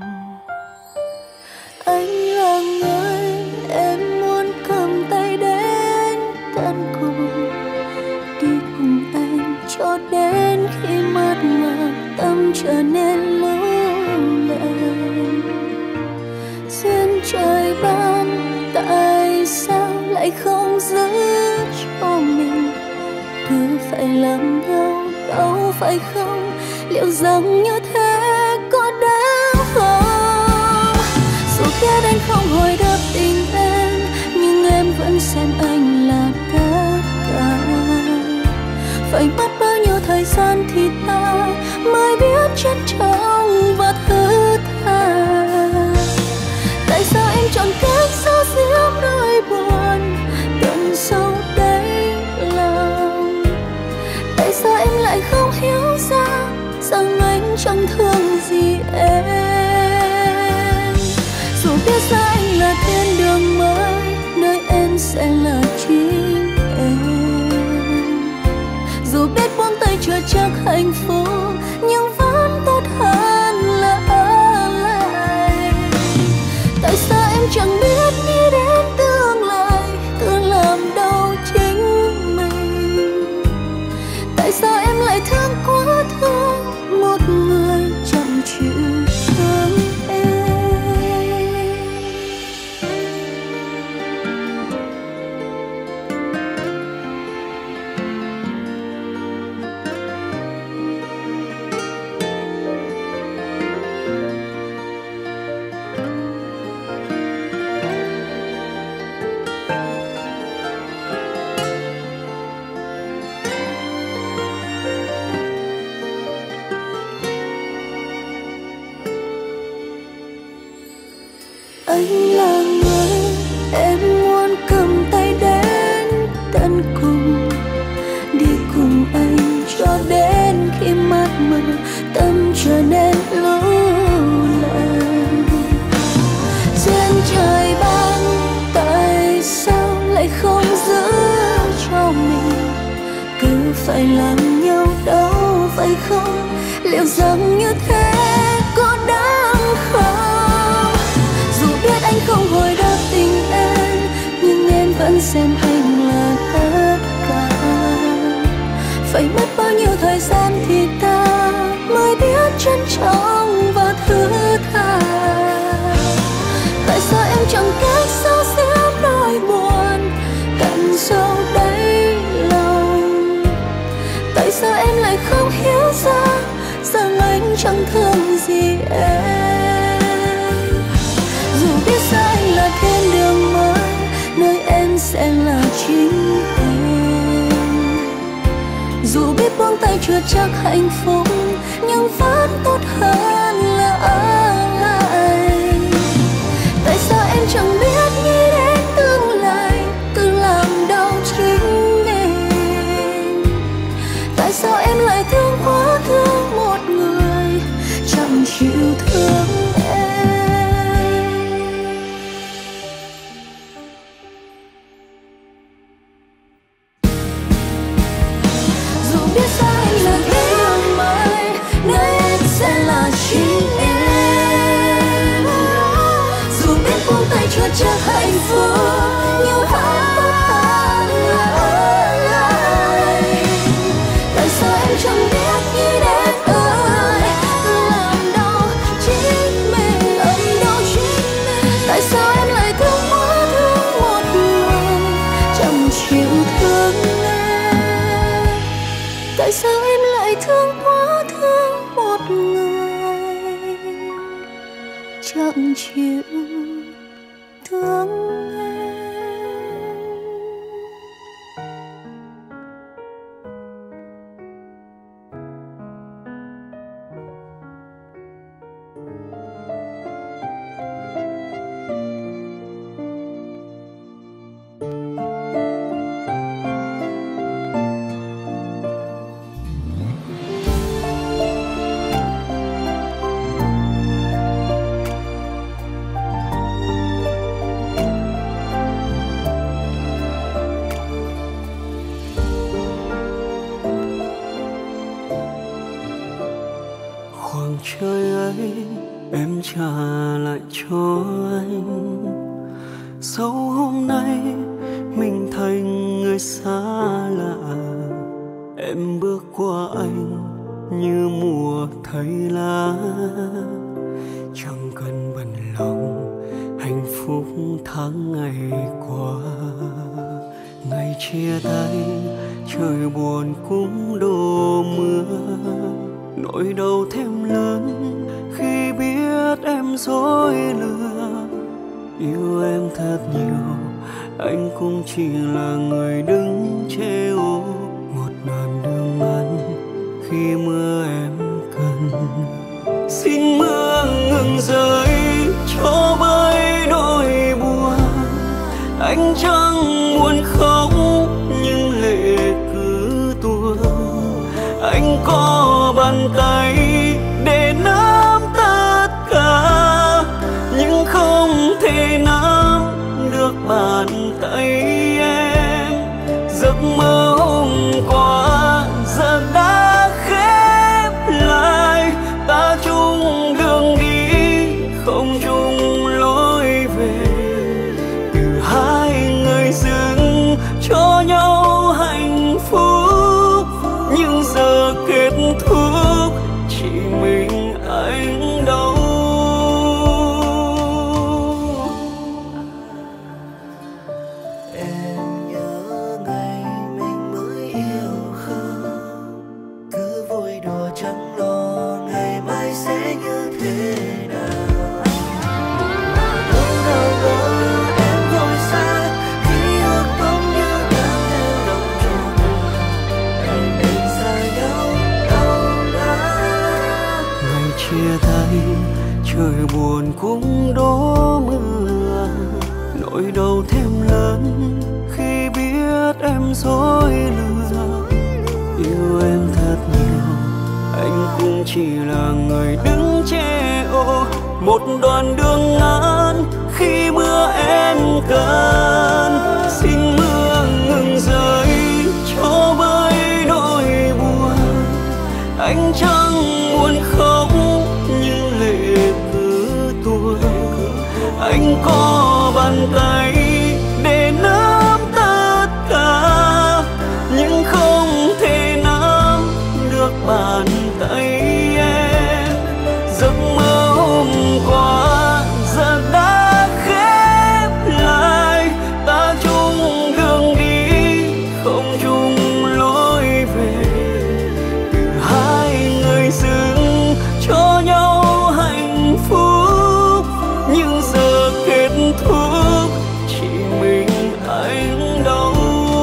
Anh là người em muốn cầm tay đến tận cùng, đi cùng anh cho đến khi mát mờ tâm trở nên lung lay. Duyên trời ban tại sao lại không giữ cho mình, cứ phải làm nhau đâu phải không? Liệu rằng như thế có đáng không? Dù biết anh không hồi đáp tình em, nhưng em vẫn xem anh là tất cả. Phải mất bao nhiêu thời gian thì ta mới biết trân trọng và thứ tha. Tại sao em chọn cách xa diễm sẽ là chính em. Dù biết buông tay chưa chắc hạnh phúc, nhưng vẫn tốt hơn là ở lại. Tại sao em chẳng biết nghĩ đến tương lai, tự làm đau chính mình? Tại sao em lại thương quá thương một người chẳng chịu thương em? Anh là người em muốn cầm tay đến tận cùng, đi cùng anh cho đến khi mắt mờ tâm trở nên lũ lạnh. Trên trời băng tại sao lại không giữ cho mình, cứ phải làm nhau đâu phải không? Liệu rằng như thế có đáng không? Dù biết anh không hồi đáp tình em, nhưng em vẫn xem anh là tất cả. Phải mất bao nhiêu thời gian thì ta mới biết trân trọng và thứ tha. Tại sao em chẳng cách sao xếp nỗi buồn cặn sâu đáy lòng? Tại sao em lại không hiểu ra rằng anh chẳng thương gì em? Dù biết xa anh là thiên đường mới, nơi em sẽ là chính em. Dù biết buông tay chưa chắc hạnh phúc, nhưng vẫn tốt hơn là ở lại. Tại sao em chẳng biết nghĩ đến tương lai, tự làm đau chính mình? Tại sao em lại thương quá thương một người chẳng chịu thương em? Dù biết xa anh là thế đường mới, nơi em sẽ là chính em. Dù biết buông tay chưa chắc hạnh phúc, nhưng vẫn tốt hơn là ở lại. Tại sao em chẳng biết nghĩ đến ai, cứ làm đau chính mình, ấm đau chính mình? Tại sao em lại thương quá thương một người chẳng chịu thương em? Tại sao em lại thương quá thương một người chẳng chịu thương em? Khoảng trời ấy em trả lại cho anh. Sau hôm nay mình thành người xa lạ, em bước qua anh như mùa thay lá. Chẳng cần bận lòng hạnh phúc tháng ngày qua. Ngày chia tay trời buồn cũng đổ mưa, nỗi đau thêm lớn khi biết em dối lừa. Yêu em thật nhiều, anh cũng chỉ là người đứng trêu. Một đoạn đường ngắn khi mưa em cần. Xin mưa ngừng rơi cho vơi nỗi buồn. Anh chẳng muốn khóc nhưng lệ cứ tuôn. Anh có bàn tay để nắm tất cả, nhưng không thể nắm được bàn bàn tay em. Giấc mơ hôm qua giờ đã khép lại, ta chung đường đi không chung lối về. Từ hai người dưng cho nhau hạnh phúc, nhưng giờ kết thúc chỉ mình anh đau. Em nhớ ngày mình mới yêu không, cứ vui đùa chẳng lo ngày mai sẽ như thế nào. Đâu đâu ngờ em vội xa khi ước bóng như đang theo đồng tròn. Mình xa nhau đau lắm. Ngày chia tay trời buồn cũng đổ mưa, nỗi đau thêm lớn khi biết em dối lừa. Yêu em thật nhiều, anh cũng chỉ là người đứng che ô một đoạn đường ngắn khi mưa em cần. Xin mưa ngừng rơi cho vơi nỗi buồn, anh chẳng muốn khóc nhưng lệ cứ tuôn. Anh có bàn tay để nắm tất cả, nhưng không thể nắm được bàn tay em. Giấc mơ hôm qua giờ đã khép lại, ta chung đường đi không chung lối về. Từ hai người dưng cho nhau hạnh phúc, nhưng giờ kết thúc chỉ mình anh đau.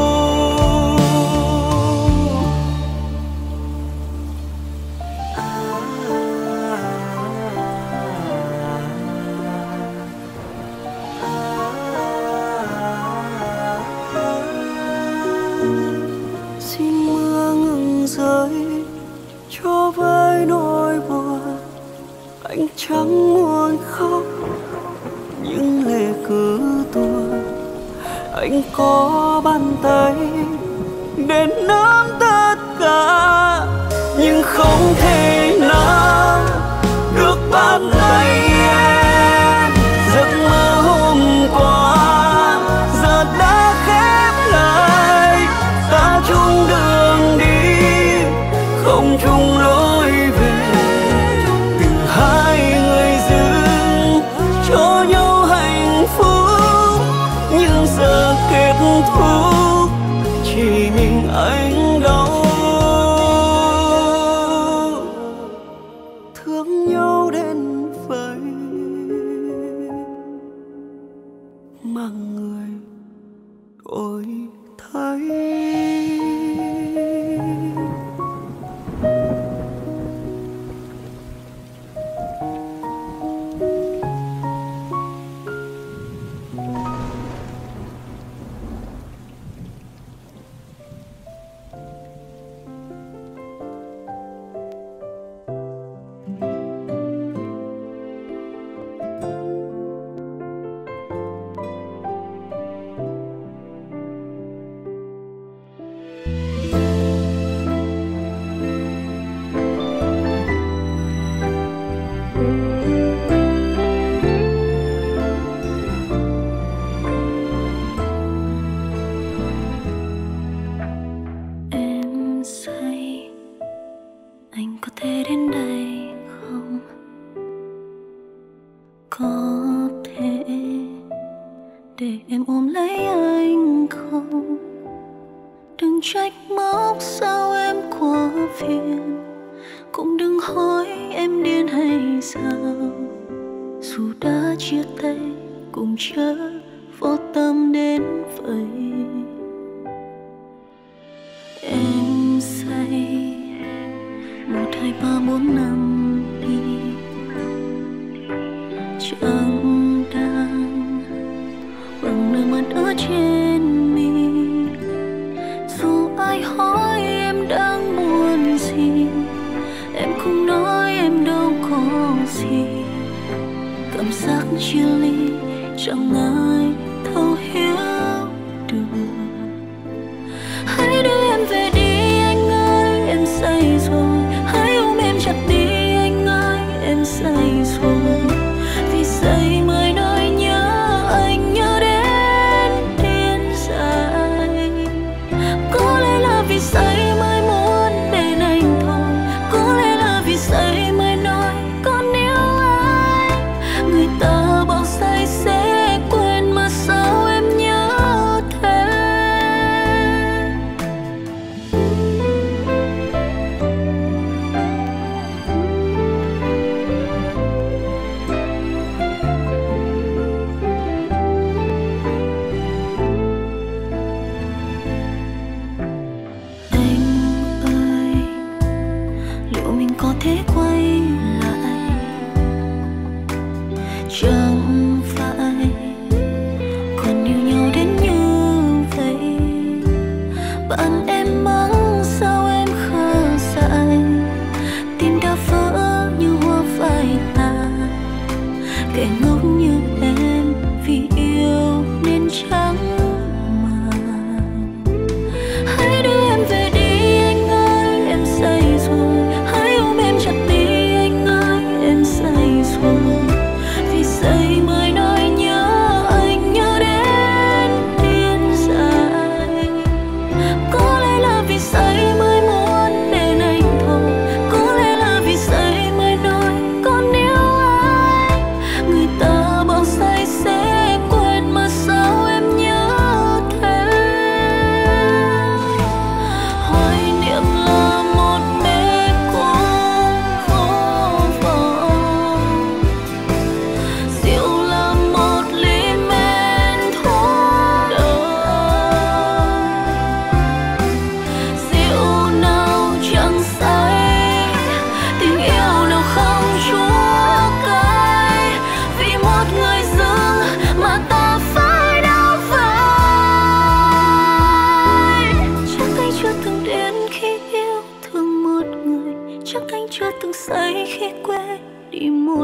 Xin mưa ngừng rơi cho vơi nỗi buồn, anh chẳng muốn khóc nhưng lệ cứ tuôn. Anh có bàn tay để nắm tất cả, nhưng không thể nắm được bàn tay em. Giấc mơ hôm qua giờ đã khép lại, ta chung đường đi không chung lối về. Từ hai người dưng cho nhau hạnh phúc, nhưng giờ kết thúc chỉ mình anh đau. Thương nhau đến vậy mà người đổi thay. Em say, anh có thể đến đây không? Có thể để em ôm lấy anh không? Đừng trách móc sao em quá phiền, cũng đừng hỏi em điên hay sao. Dù đã chia tay cũng chớ vô tâm đến vậy. Em say 1, 2, 3, 4, 5 đi, chẳng đang bằng nước mắt ở trên mi. Dù ai hỏi em đang buồn gì, em không nói em đâu có gì. Cảm giác chia ly chẳng ai thấu hiểu.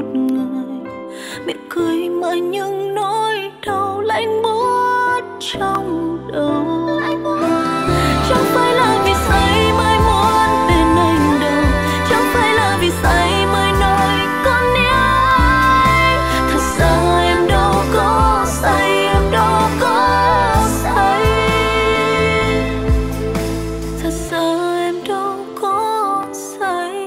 người, miệng cười mà những nỗi đau lạnh buốt trong đầu. Chẳng phải là vì say mới muốn bên anh đâu, chẳng phải là vì say mới nói con nhớ anh. Thật ra em đâu có say, em đâu có say. Thật ra em đâu có say,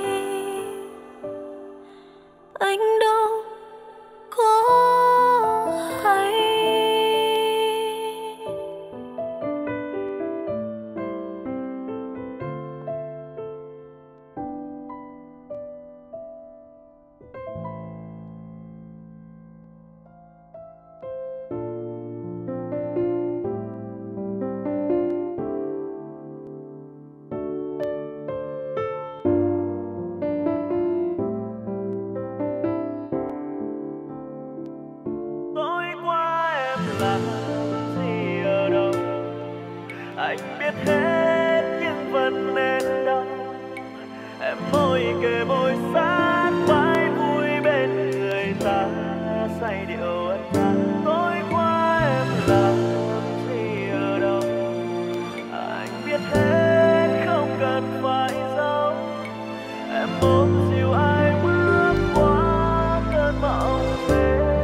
anh đâu có hay. Tối qua em làm gì ở đâu, anh biết hết nhưng vẫn nên đau. Em môi kề môi sát vai vui bên người ta, say điệu ân ái. Tối qua em làm gì ở đâu, anh biết hết không cần phải giấu. Em ôm dịu ai bước qua cơn mộng về.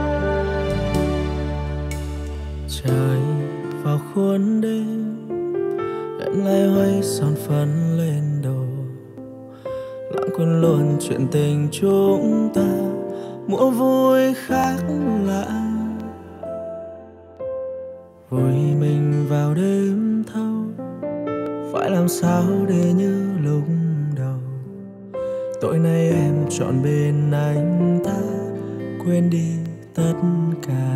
Trời vào khuôn đêm, em lại hoay son phấn lên đầu, lãng quên luôn chuyện tình chúng ta, mua vui khác lạ. Vùi mình vào đêm thâu, phải làm sao để như lúc đầu. Tối nay em chọn bên anh ta, quên đi tất cả.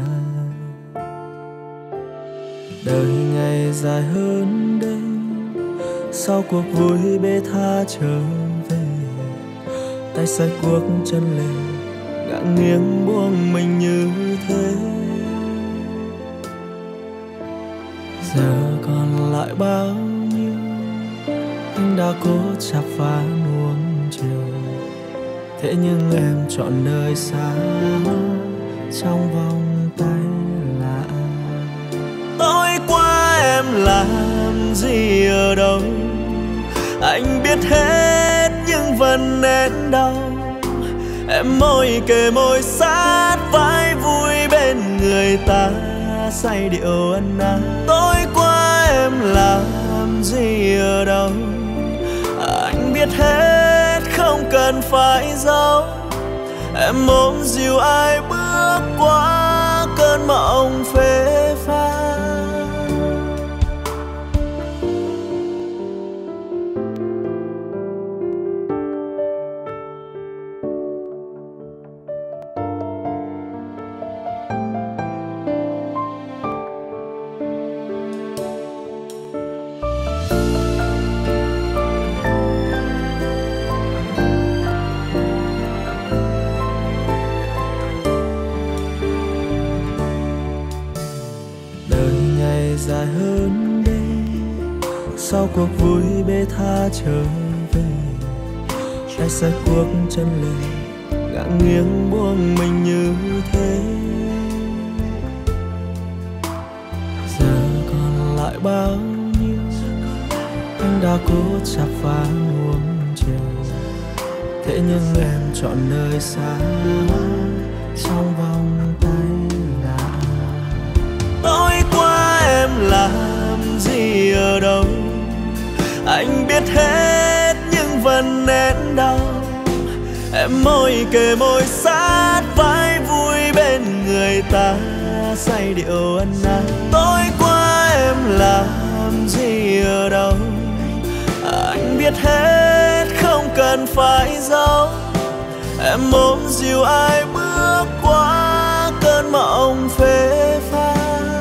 Đời ngày dài hơn đêm, sau cuộc vui bê tha trở về. Tay xoay cuốc chân lề, ngả nghiêng buông mình như thế. Giờ còn lại bao nhiêu, anh đã cố chắp vá nuông chiều. Thế nhưng em chọn nơi xa, trong vòng tay lạ. Tối qua em làm gì ở đâu, anh biết hết nhưng vẫn nén đau. Em môi kề môi sát vai vui bên người ta, say điệu ân ái. Tối qua em làm gì ở đâu, anh biết hết không cần phải giấu. Em ôm dịu ai bước qua cơn mộng phê pha. Dài hơn đêm, sau cuộc vui bê tha trở về. Tay xoay cuốc chân lề, ngả nghiêng buông mình như thế. Giờ còn lại bao nhiêu, anh đã cố chắp vá nuông chiều. Thế nhưng em chọn nơi xa, trong vòng tay lạ. Tối qua em làm gì ở đâu, anh biết hết nhưng vẫn nén đau. Em môi kề môi sát vai vui bên người ta, say điệu ân ái. Tối qua em làm gì ở đâu, anh biết hết không cần phải giấu. Em ôm dịu ai bước qua cơn mộng phê pha.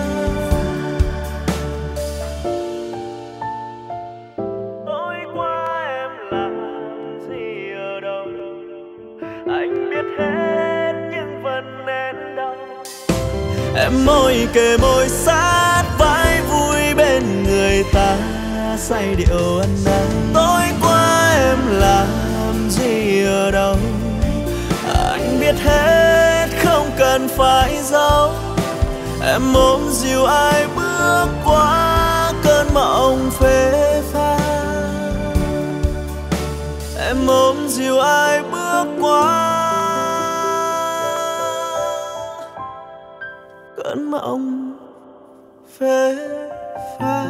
Tối qua em làm gì ở đâu, anh biết hết nhưng vẫn nén đau. Em môi kề môi sát vai vui bên người ta, say điệu ân ái. Tối qua em làm gì ở đâu, anh biết hết, không cần phải giấu. Em ôm dìu ai bước qua cơn mộng phê pha. Em ôm dìu ai bước qua cơn mộng phê pha.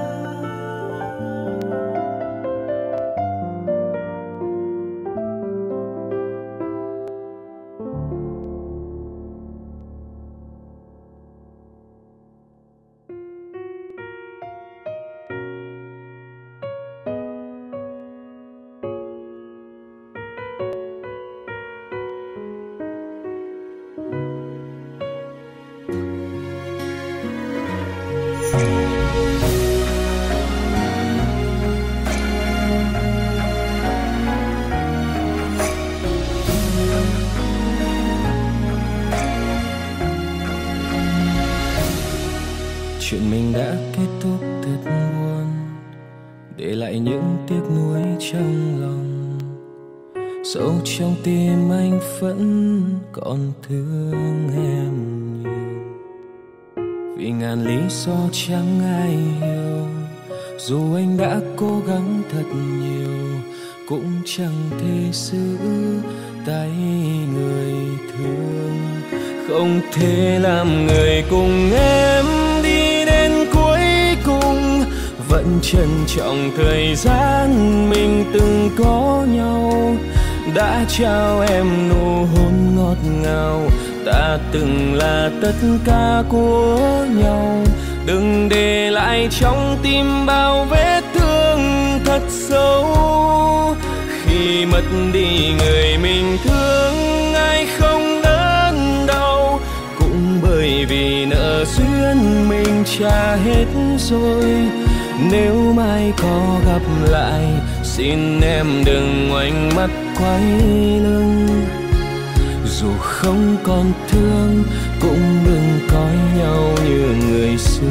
Chuyện mình đã kết thúc thật buồn, để lại những tiếc nuối trong lòng. Sâu trong tim anh vẫn còn thương em nhiều, vì ngàn lý do chẳng ai hiểu. Dù anh đã cố gắng thật nhiều, cũng chẳng thể giữ tay người thương. Không thể làm người cùng em đi đến cuối cùng, vẫn trân trọng thời gian mình từng có nhau. Đã trao em nụ hôn ngọt ngào, ta từng là tất cả của nhau. Đừng để lại trong tim bao vết thương thật sâu. Khi mất đi người mình thương, ai không đớn đau, cũng bởi vì nợ duyên mình trả hết rồi. Nếu mai có gặp lại, xin em đừng ngoảnh mắt quay lưng. Dù không còn thương, cũng đừng coi nhau như người xưa.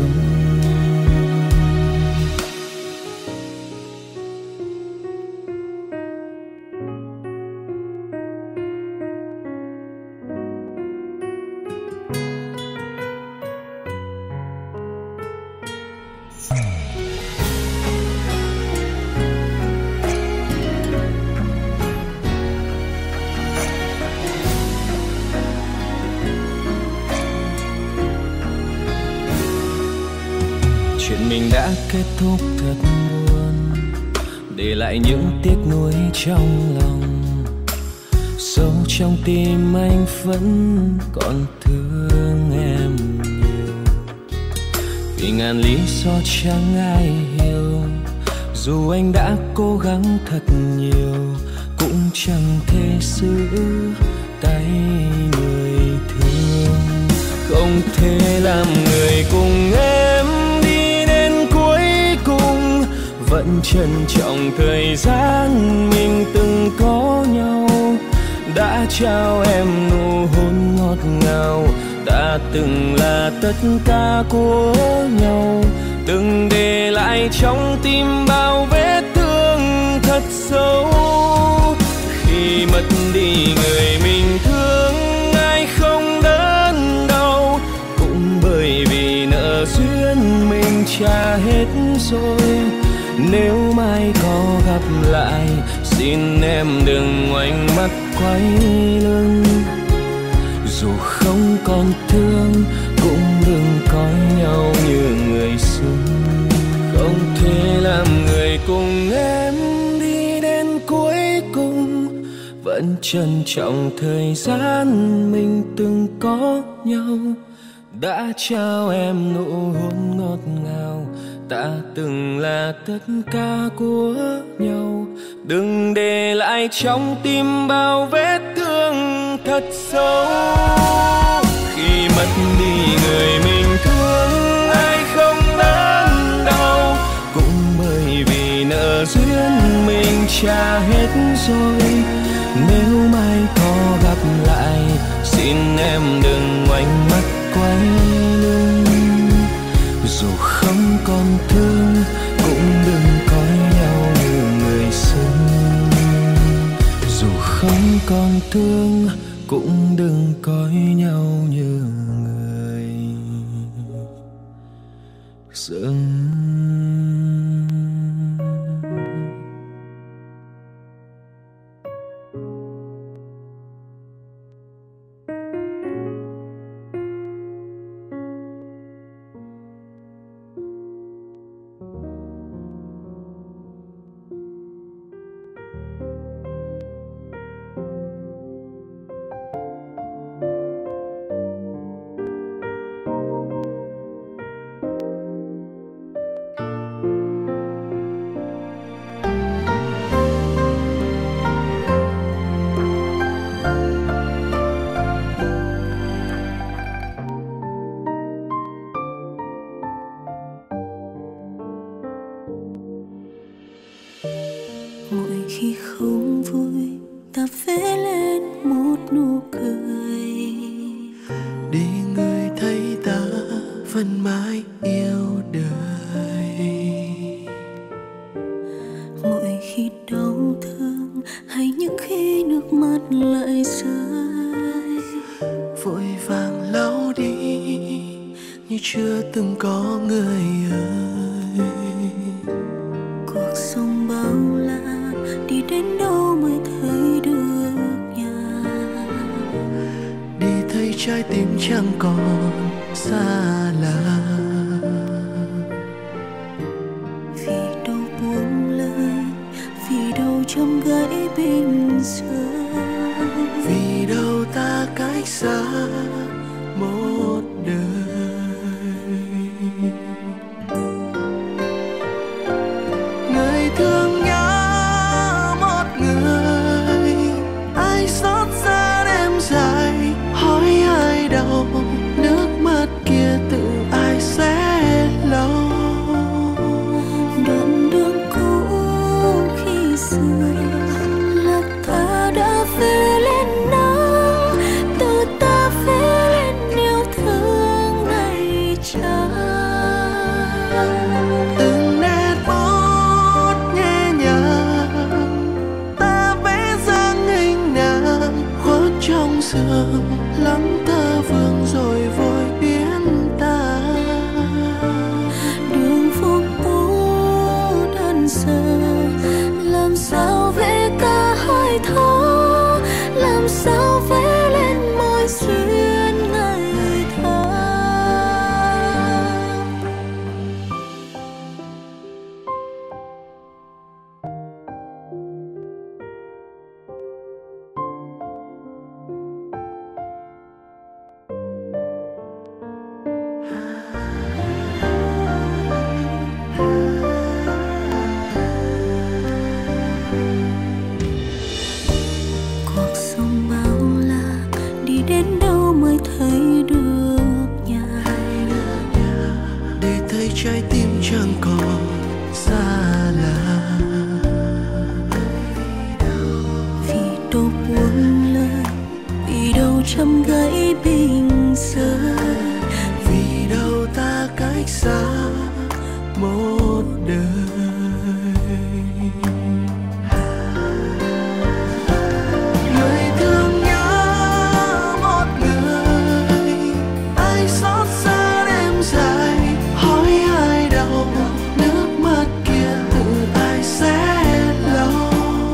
Chuyện mình đã kết thúc thật buồn, để lại những tiếc nuối trong lòng. Sâu trong tim anh vẫn còn thương em nhiều, vì ngàn lý do chẳng ai hiểu. Dù anh đã cố gắng thật nhiều, cũng chẳng thể giữ tay người thương. Không thể làm người cùng em vẫn trân trọng thời gian mình từng có nhau. Đã trao em nụ hôn ngọt ngào, ta từng là tất cả của nhau. Đừng để lại trong tim bao vết thương thật sâu. Khi mất đi người mình thương, ai không đớn đau, cũng bởi vì nợ duyên mình trả hết rồi. Nếu mai có gặp lại, xin em đừng ngoảnh mắt quay lưng. Dù không còn thương, cũng đừng coi nhau như người xưa. Không thể làm người cùng em đi đến cuối cùng, vẫn trân trọng thời gian mình từng có nhau. Đã trao em nụ hôn ngọt ngào, ta từng là tất cả của nhau. Đừng để lại trong tim bao vết thương thật sâu. Khi mất đi người mình thương, ai không đớn đau, cũng bởi vì nợ duyên mình trả hết rồi. Nếu mai có gặp lại, xin em đừng ngoảnh mắt quay lưng. Dù không còn thương, cũng đừng coi nhau như người xưa. Dù không còn thương, cũng đừng coi nhau như người dưng. Mỗi khi không vui ta vẽ lên một nụ cười, để người thấy ta vẫn mãi yêu đời. mỗi khi đau thương hay những khi nước mắt lại rơi, Vội vàng lau đi như chưa từng có người ơi. cuộc sống bao la đi đến đâu mới thấy được nhà, Để thấy trái tim chẳng còn xa lạ. vì đâu buông lời, vì đâu trong gãy bình rơi, Vì đâu ta cách xa một đời. Người thương nhớ một người, ai xót xa đêm dài, hỏi ai đâu nước mắt kia tự ai sẽ lau. đoạn đường cũ khi xưa là ta đã vẽ lên nắng, từ ta vẽ lên yêu thương ngày cha. Từng nét bút nhẹ nhàng, ta vẽ dáng hình nàng khuất trong sương, lắm tơ vương rồi vội biến tan. Đường phố cũ đơn sơ, làm sao vẽ cả hai thó, làm sao vẽ lên môi duyên ngày thơ. Cuộc sống bao la đi đến đâu mới thấy được nhà, Để thấy trái tim chẳng còn xa lạ. vì đâu buông lời, vì đâu trăm gãy bình rơi, Vì đâu ta cách xa một đời. Người thương nhớ một người, ai xót xa đêm dài, hỏi ai đâu nước mắt kia tự ai sẽ lau.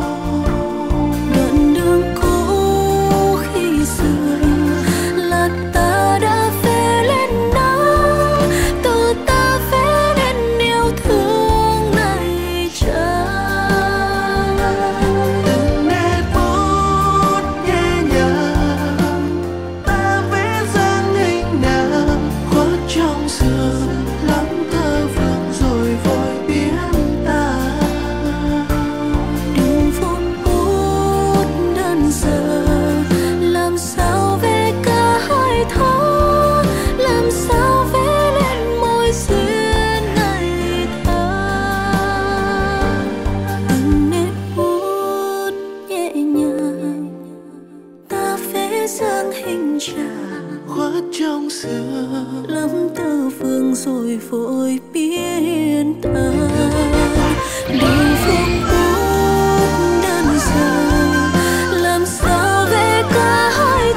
đoạn đường cũ khi xưa là ta đã vẽ lên nắng, từ ta vẽ lên yêu thương ngày cha. Từng nét bút nhẹ nhàng, ta vẽ dáng hình nàng khuất trong sương, lắm tơ vương rồi vội biến tan. Đường phố bút đơn sơ, làm sao vẽ cả hai thó, làm sao vẽ lên môi duyên ngày thơ. Từng nét bút nhẹ nhàng, ta vẽ dáng hình chàng, Khuất trong sương, lắm tơ vương rồi vội biến tan. Đường phố bút đơn sơ, làm sao vẽ cả hai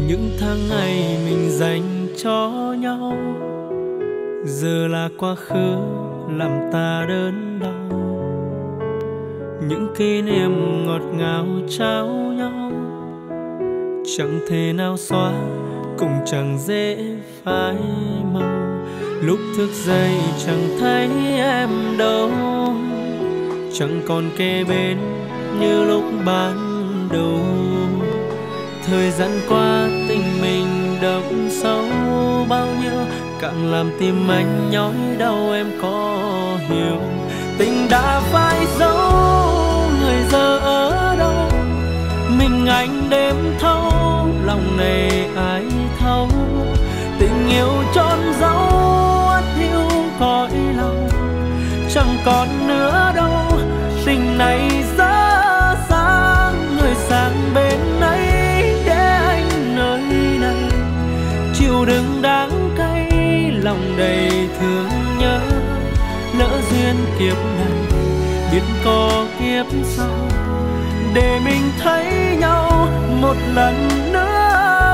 Những tháng ngày mình dành cho nhau giờ là quá khứ làm ta đớn đau. Những kỷ niệm ngọt ngào trao nhau chẳng thể nào xóa, cũng chẳng dễ phai màu. Lúc thức dậy chẳng thấy em đâu, chẳng còn kề bên như lúc ban đầu. Thời gian qua tình mình đậm sâu bao nhiêu, càng làm tim anh nhói đau. Em có hiểu tình đã phai dấu, người giờ ở đâu? Mình anh đêm thâu, lòng này ai thấu? Tình yêu trôn dấu ắt hiu cõi lòng, chẳng còn nữa đâu. Tình này rất sáng, người sang bên ấy để anh nơi này chịu đựng đắng cay, lòng đầy thương nhớ. Lỡ duyên kiếp này biết có kiếp sau, để mình thấy nhau một lần nữa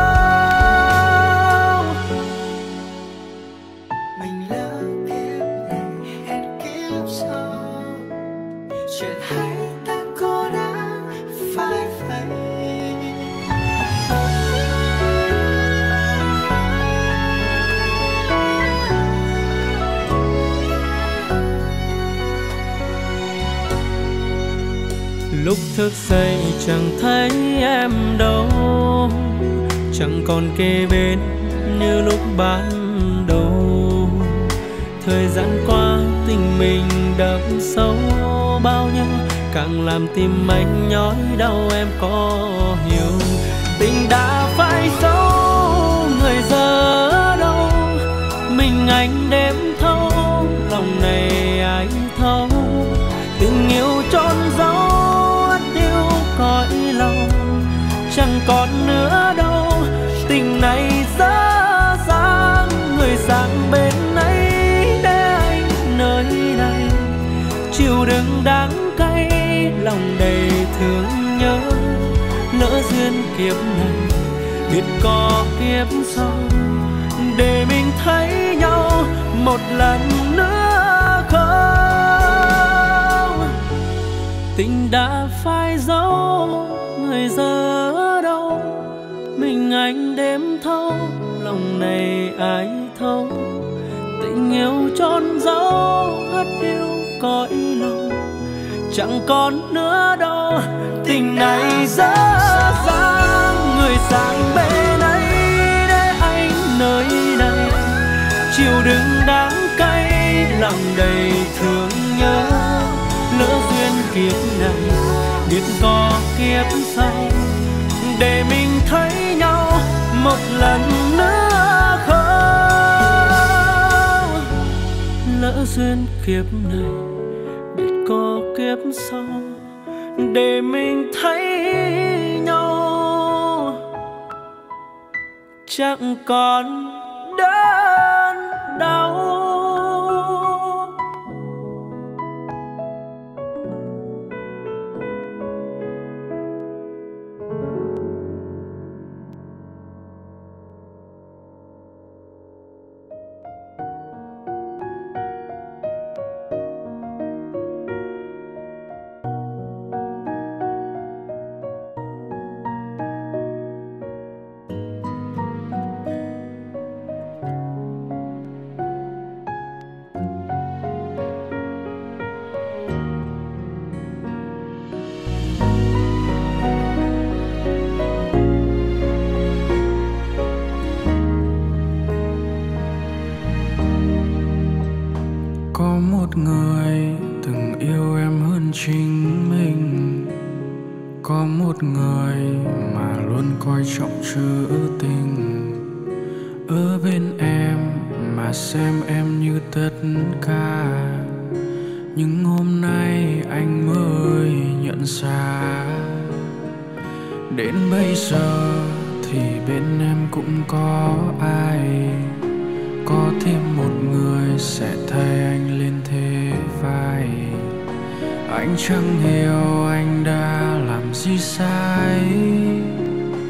không? Mình lỡ kiếp này hẹn kiếp sau, chuyện hay ta có đã phải vậy. Lúc thức dậy chẳng thấy em đâu, chẳng còn kề bên như lúc ban đầu. Thời gian qua tình mình đậm sâu bao nhiêu, càng làm tim anh nhói đau. Em có hiểu tình đã phai dấu, người giờ ở đâu? Mình anh đêm thâu, lòng này ai thấu? Tình yêu trôn dấu cõi lòng, chẳng còn nữa đâu. Tình này dở dang, người sang bên ấy để anh nơi này chịu đựng đắng cay, lòng đầy thương nhớ. Lỡ duyên kiếp này biết có kiếp sau, để mình thấy nhau một lần nữa không? Tình đã phai dấu, người giờ ở đâu? Mình anh đêm thâu, lòng này ai thấu? Tình yêu trôn dấu ắt hiu cõi lòng, chẳng còn nữa đâu. Tình này dở dang, người sang bên ấy để anh nơi này chịu đựng đắng cay, lòng đầy thương nhớ. Lỡ duyên kiếp này biết có kiếp sau, để mình thấy nhau một lần nữa không? Lỡ duyên kiếp này biết có kiếp sau, để mình thấy nhau chẳng còn đớn đau. một người từng yêu em hơn chính mình, có một người mà luôn coi trọng trữ tình, ở bên em mà xem em như tất cả. Nhưng hôm nay anh mới nhận ra, đến bây giờ thì bên em cũng có ai, có thêm một người sẽ thay anh lên thế vai. Anh chẳng hiểu anh đã làm gì sai,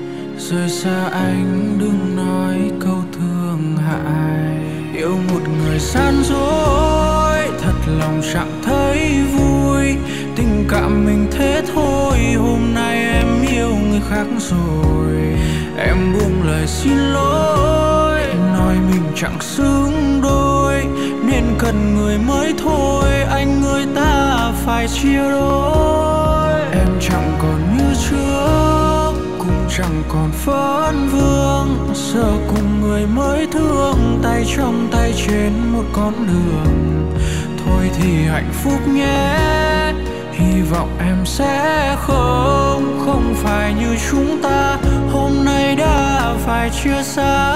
rời xa anh đừng nói câu thương hại. Yêu một người gian dối thật lòng chẳng thấy vui, tình cảm mình thế thôi. Hôm nay em yêu người khác rồi, em buông lời xin lỗi, nói mình chẳng xứng đôi, nên cần người mới thôi. Anh người ta phải chia đôi. Em chẳng còn như trước, cũng chẳng còn vấn vương, giờ cùng người mới thương, tay trong tay trên một con đường. Thôi thì hạnh phúc nhé, hy vọng em sẽ không phải như chúng ta hôm nay đã phải chia xa.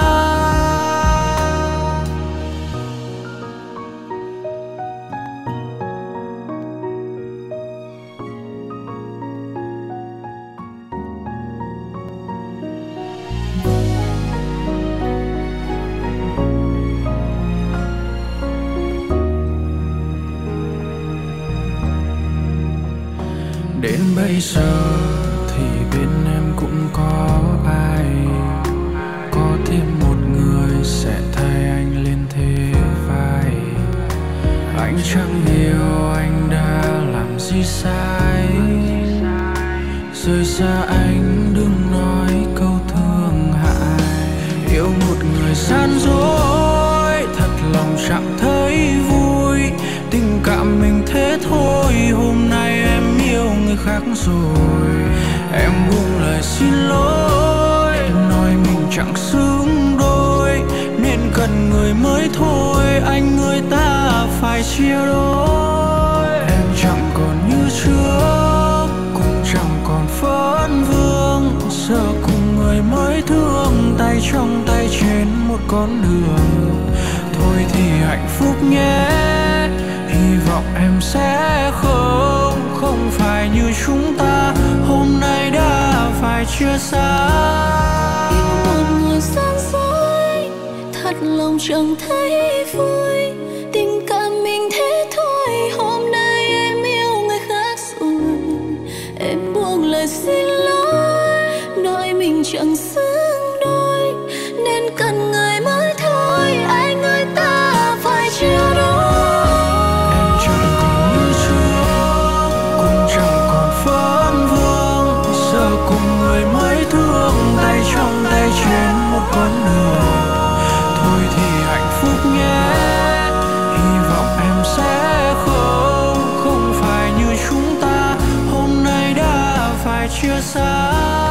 Đến bây giờ thì bên em cũng có ai, có thêm một người sẽ thay anh lên thế vai. Anh chẳng hiểu anh đã làm gì sai, rời xa anh đừng nói câu thương hại. Yêu một người gian dối thật lòng chẳng thấy vui, tình cảm mình thế thôi. Hôm nay em yêu người khác rồi, em buông lời xin lỗi, nói mình chẳng xứng đôi, nên cần người mới thôi. Anh người ta phải chia đôi. Em chẳng còn như trước, cũng chẳng còn vấn vương, giờ cùng người mới thương, tay trong tay trên một con đường. Thôi thì hạnh phúc nhé, hy vọng em sẽ không phải như chúng ta hôm nay đã phải chia xa. Yêu một người gian dối thật lòng chẳng thấy vui, tình cảm mình thế thôi. Hôm nay em yêu người khác rồi, em buông lời xin lỗi, nói mình chẳng xứng đôi, nên cần người mới thôi. Anh người ta phải chia đôi. Con đường thôi thì hạnh phúc nhé, hy vọng em sẽ không phải như chúng ta hôm nay đã phải chia xa.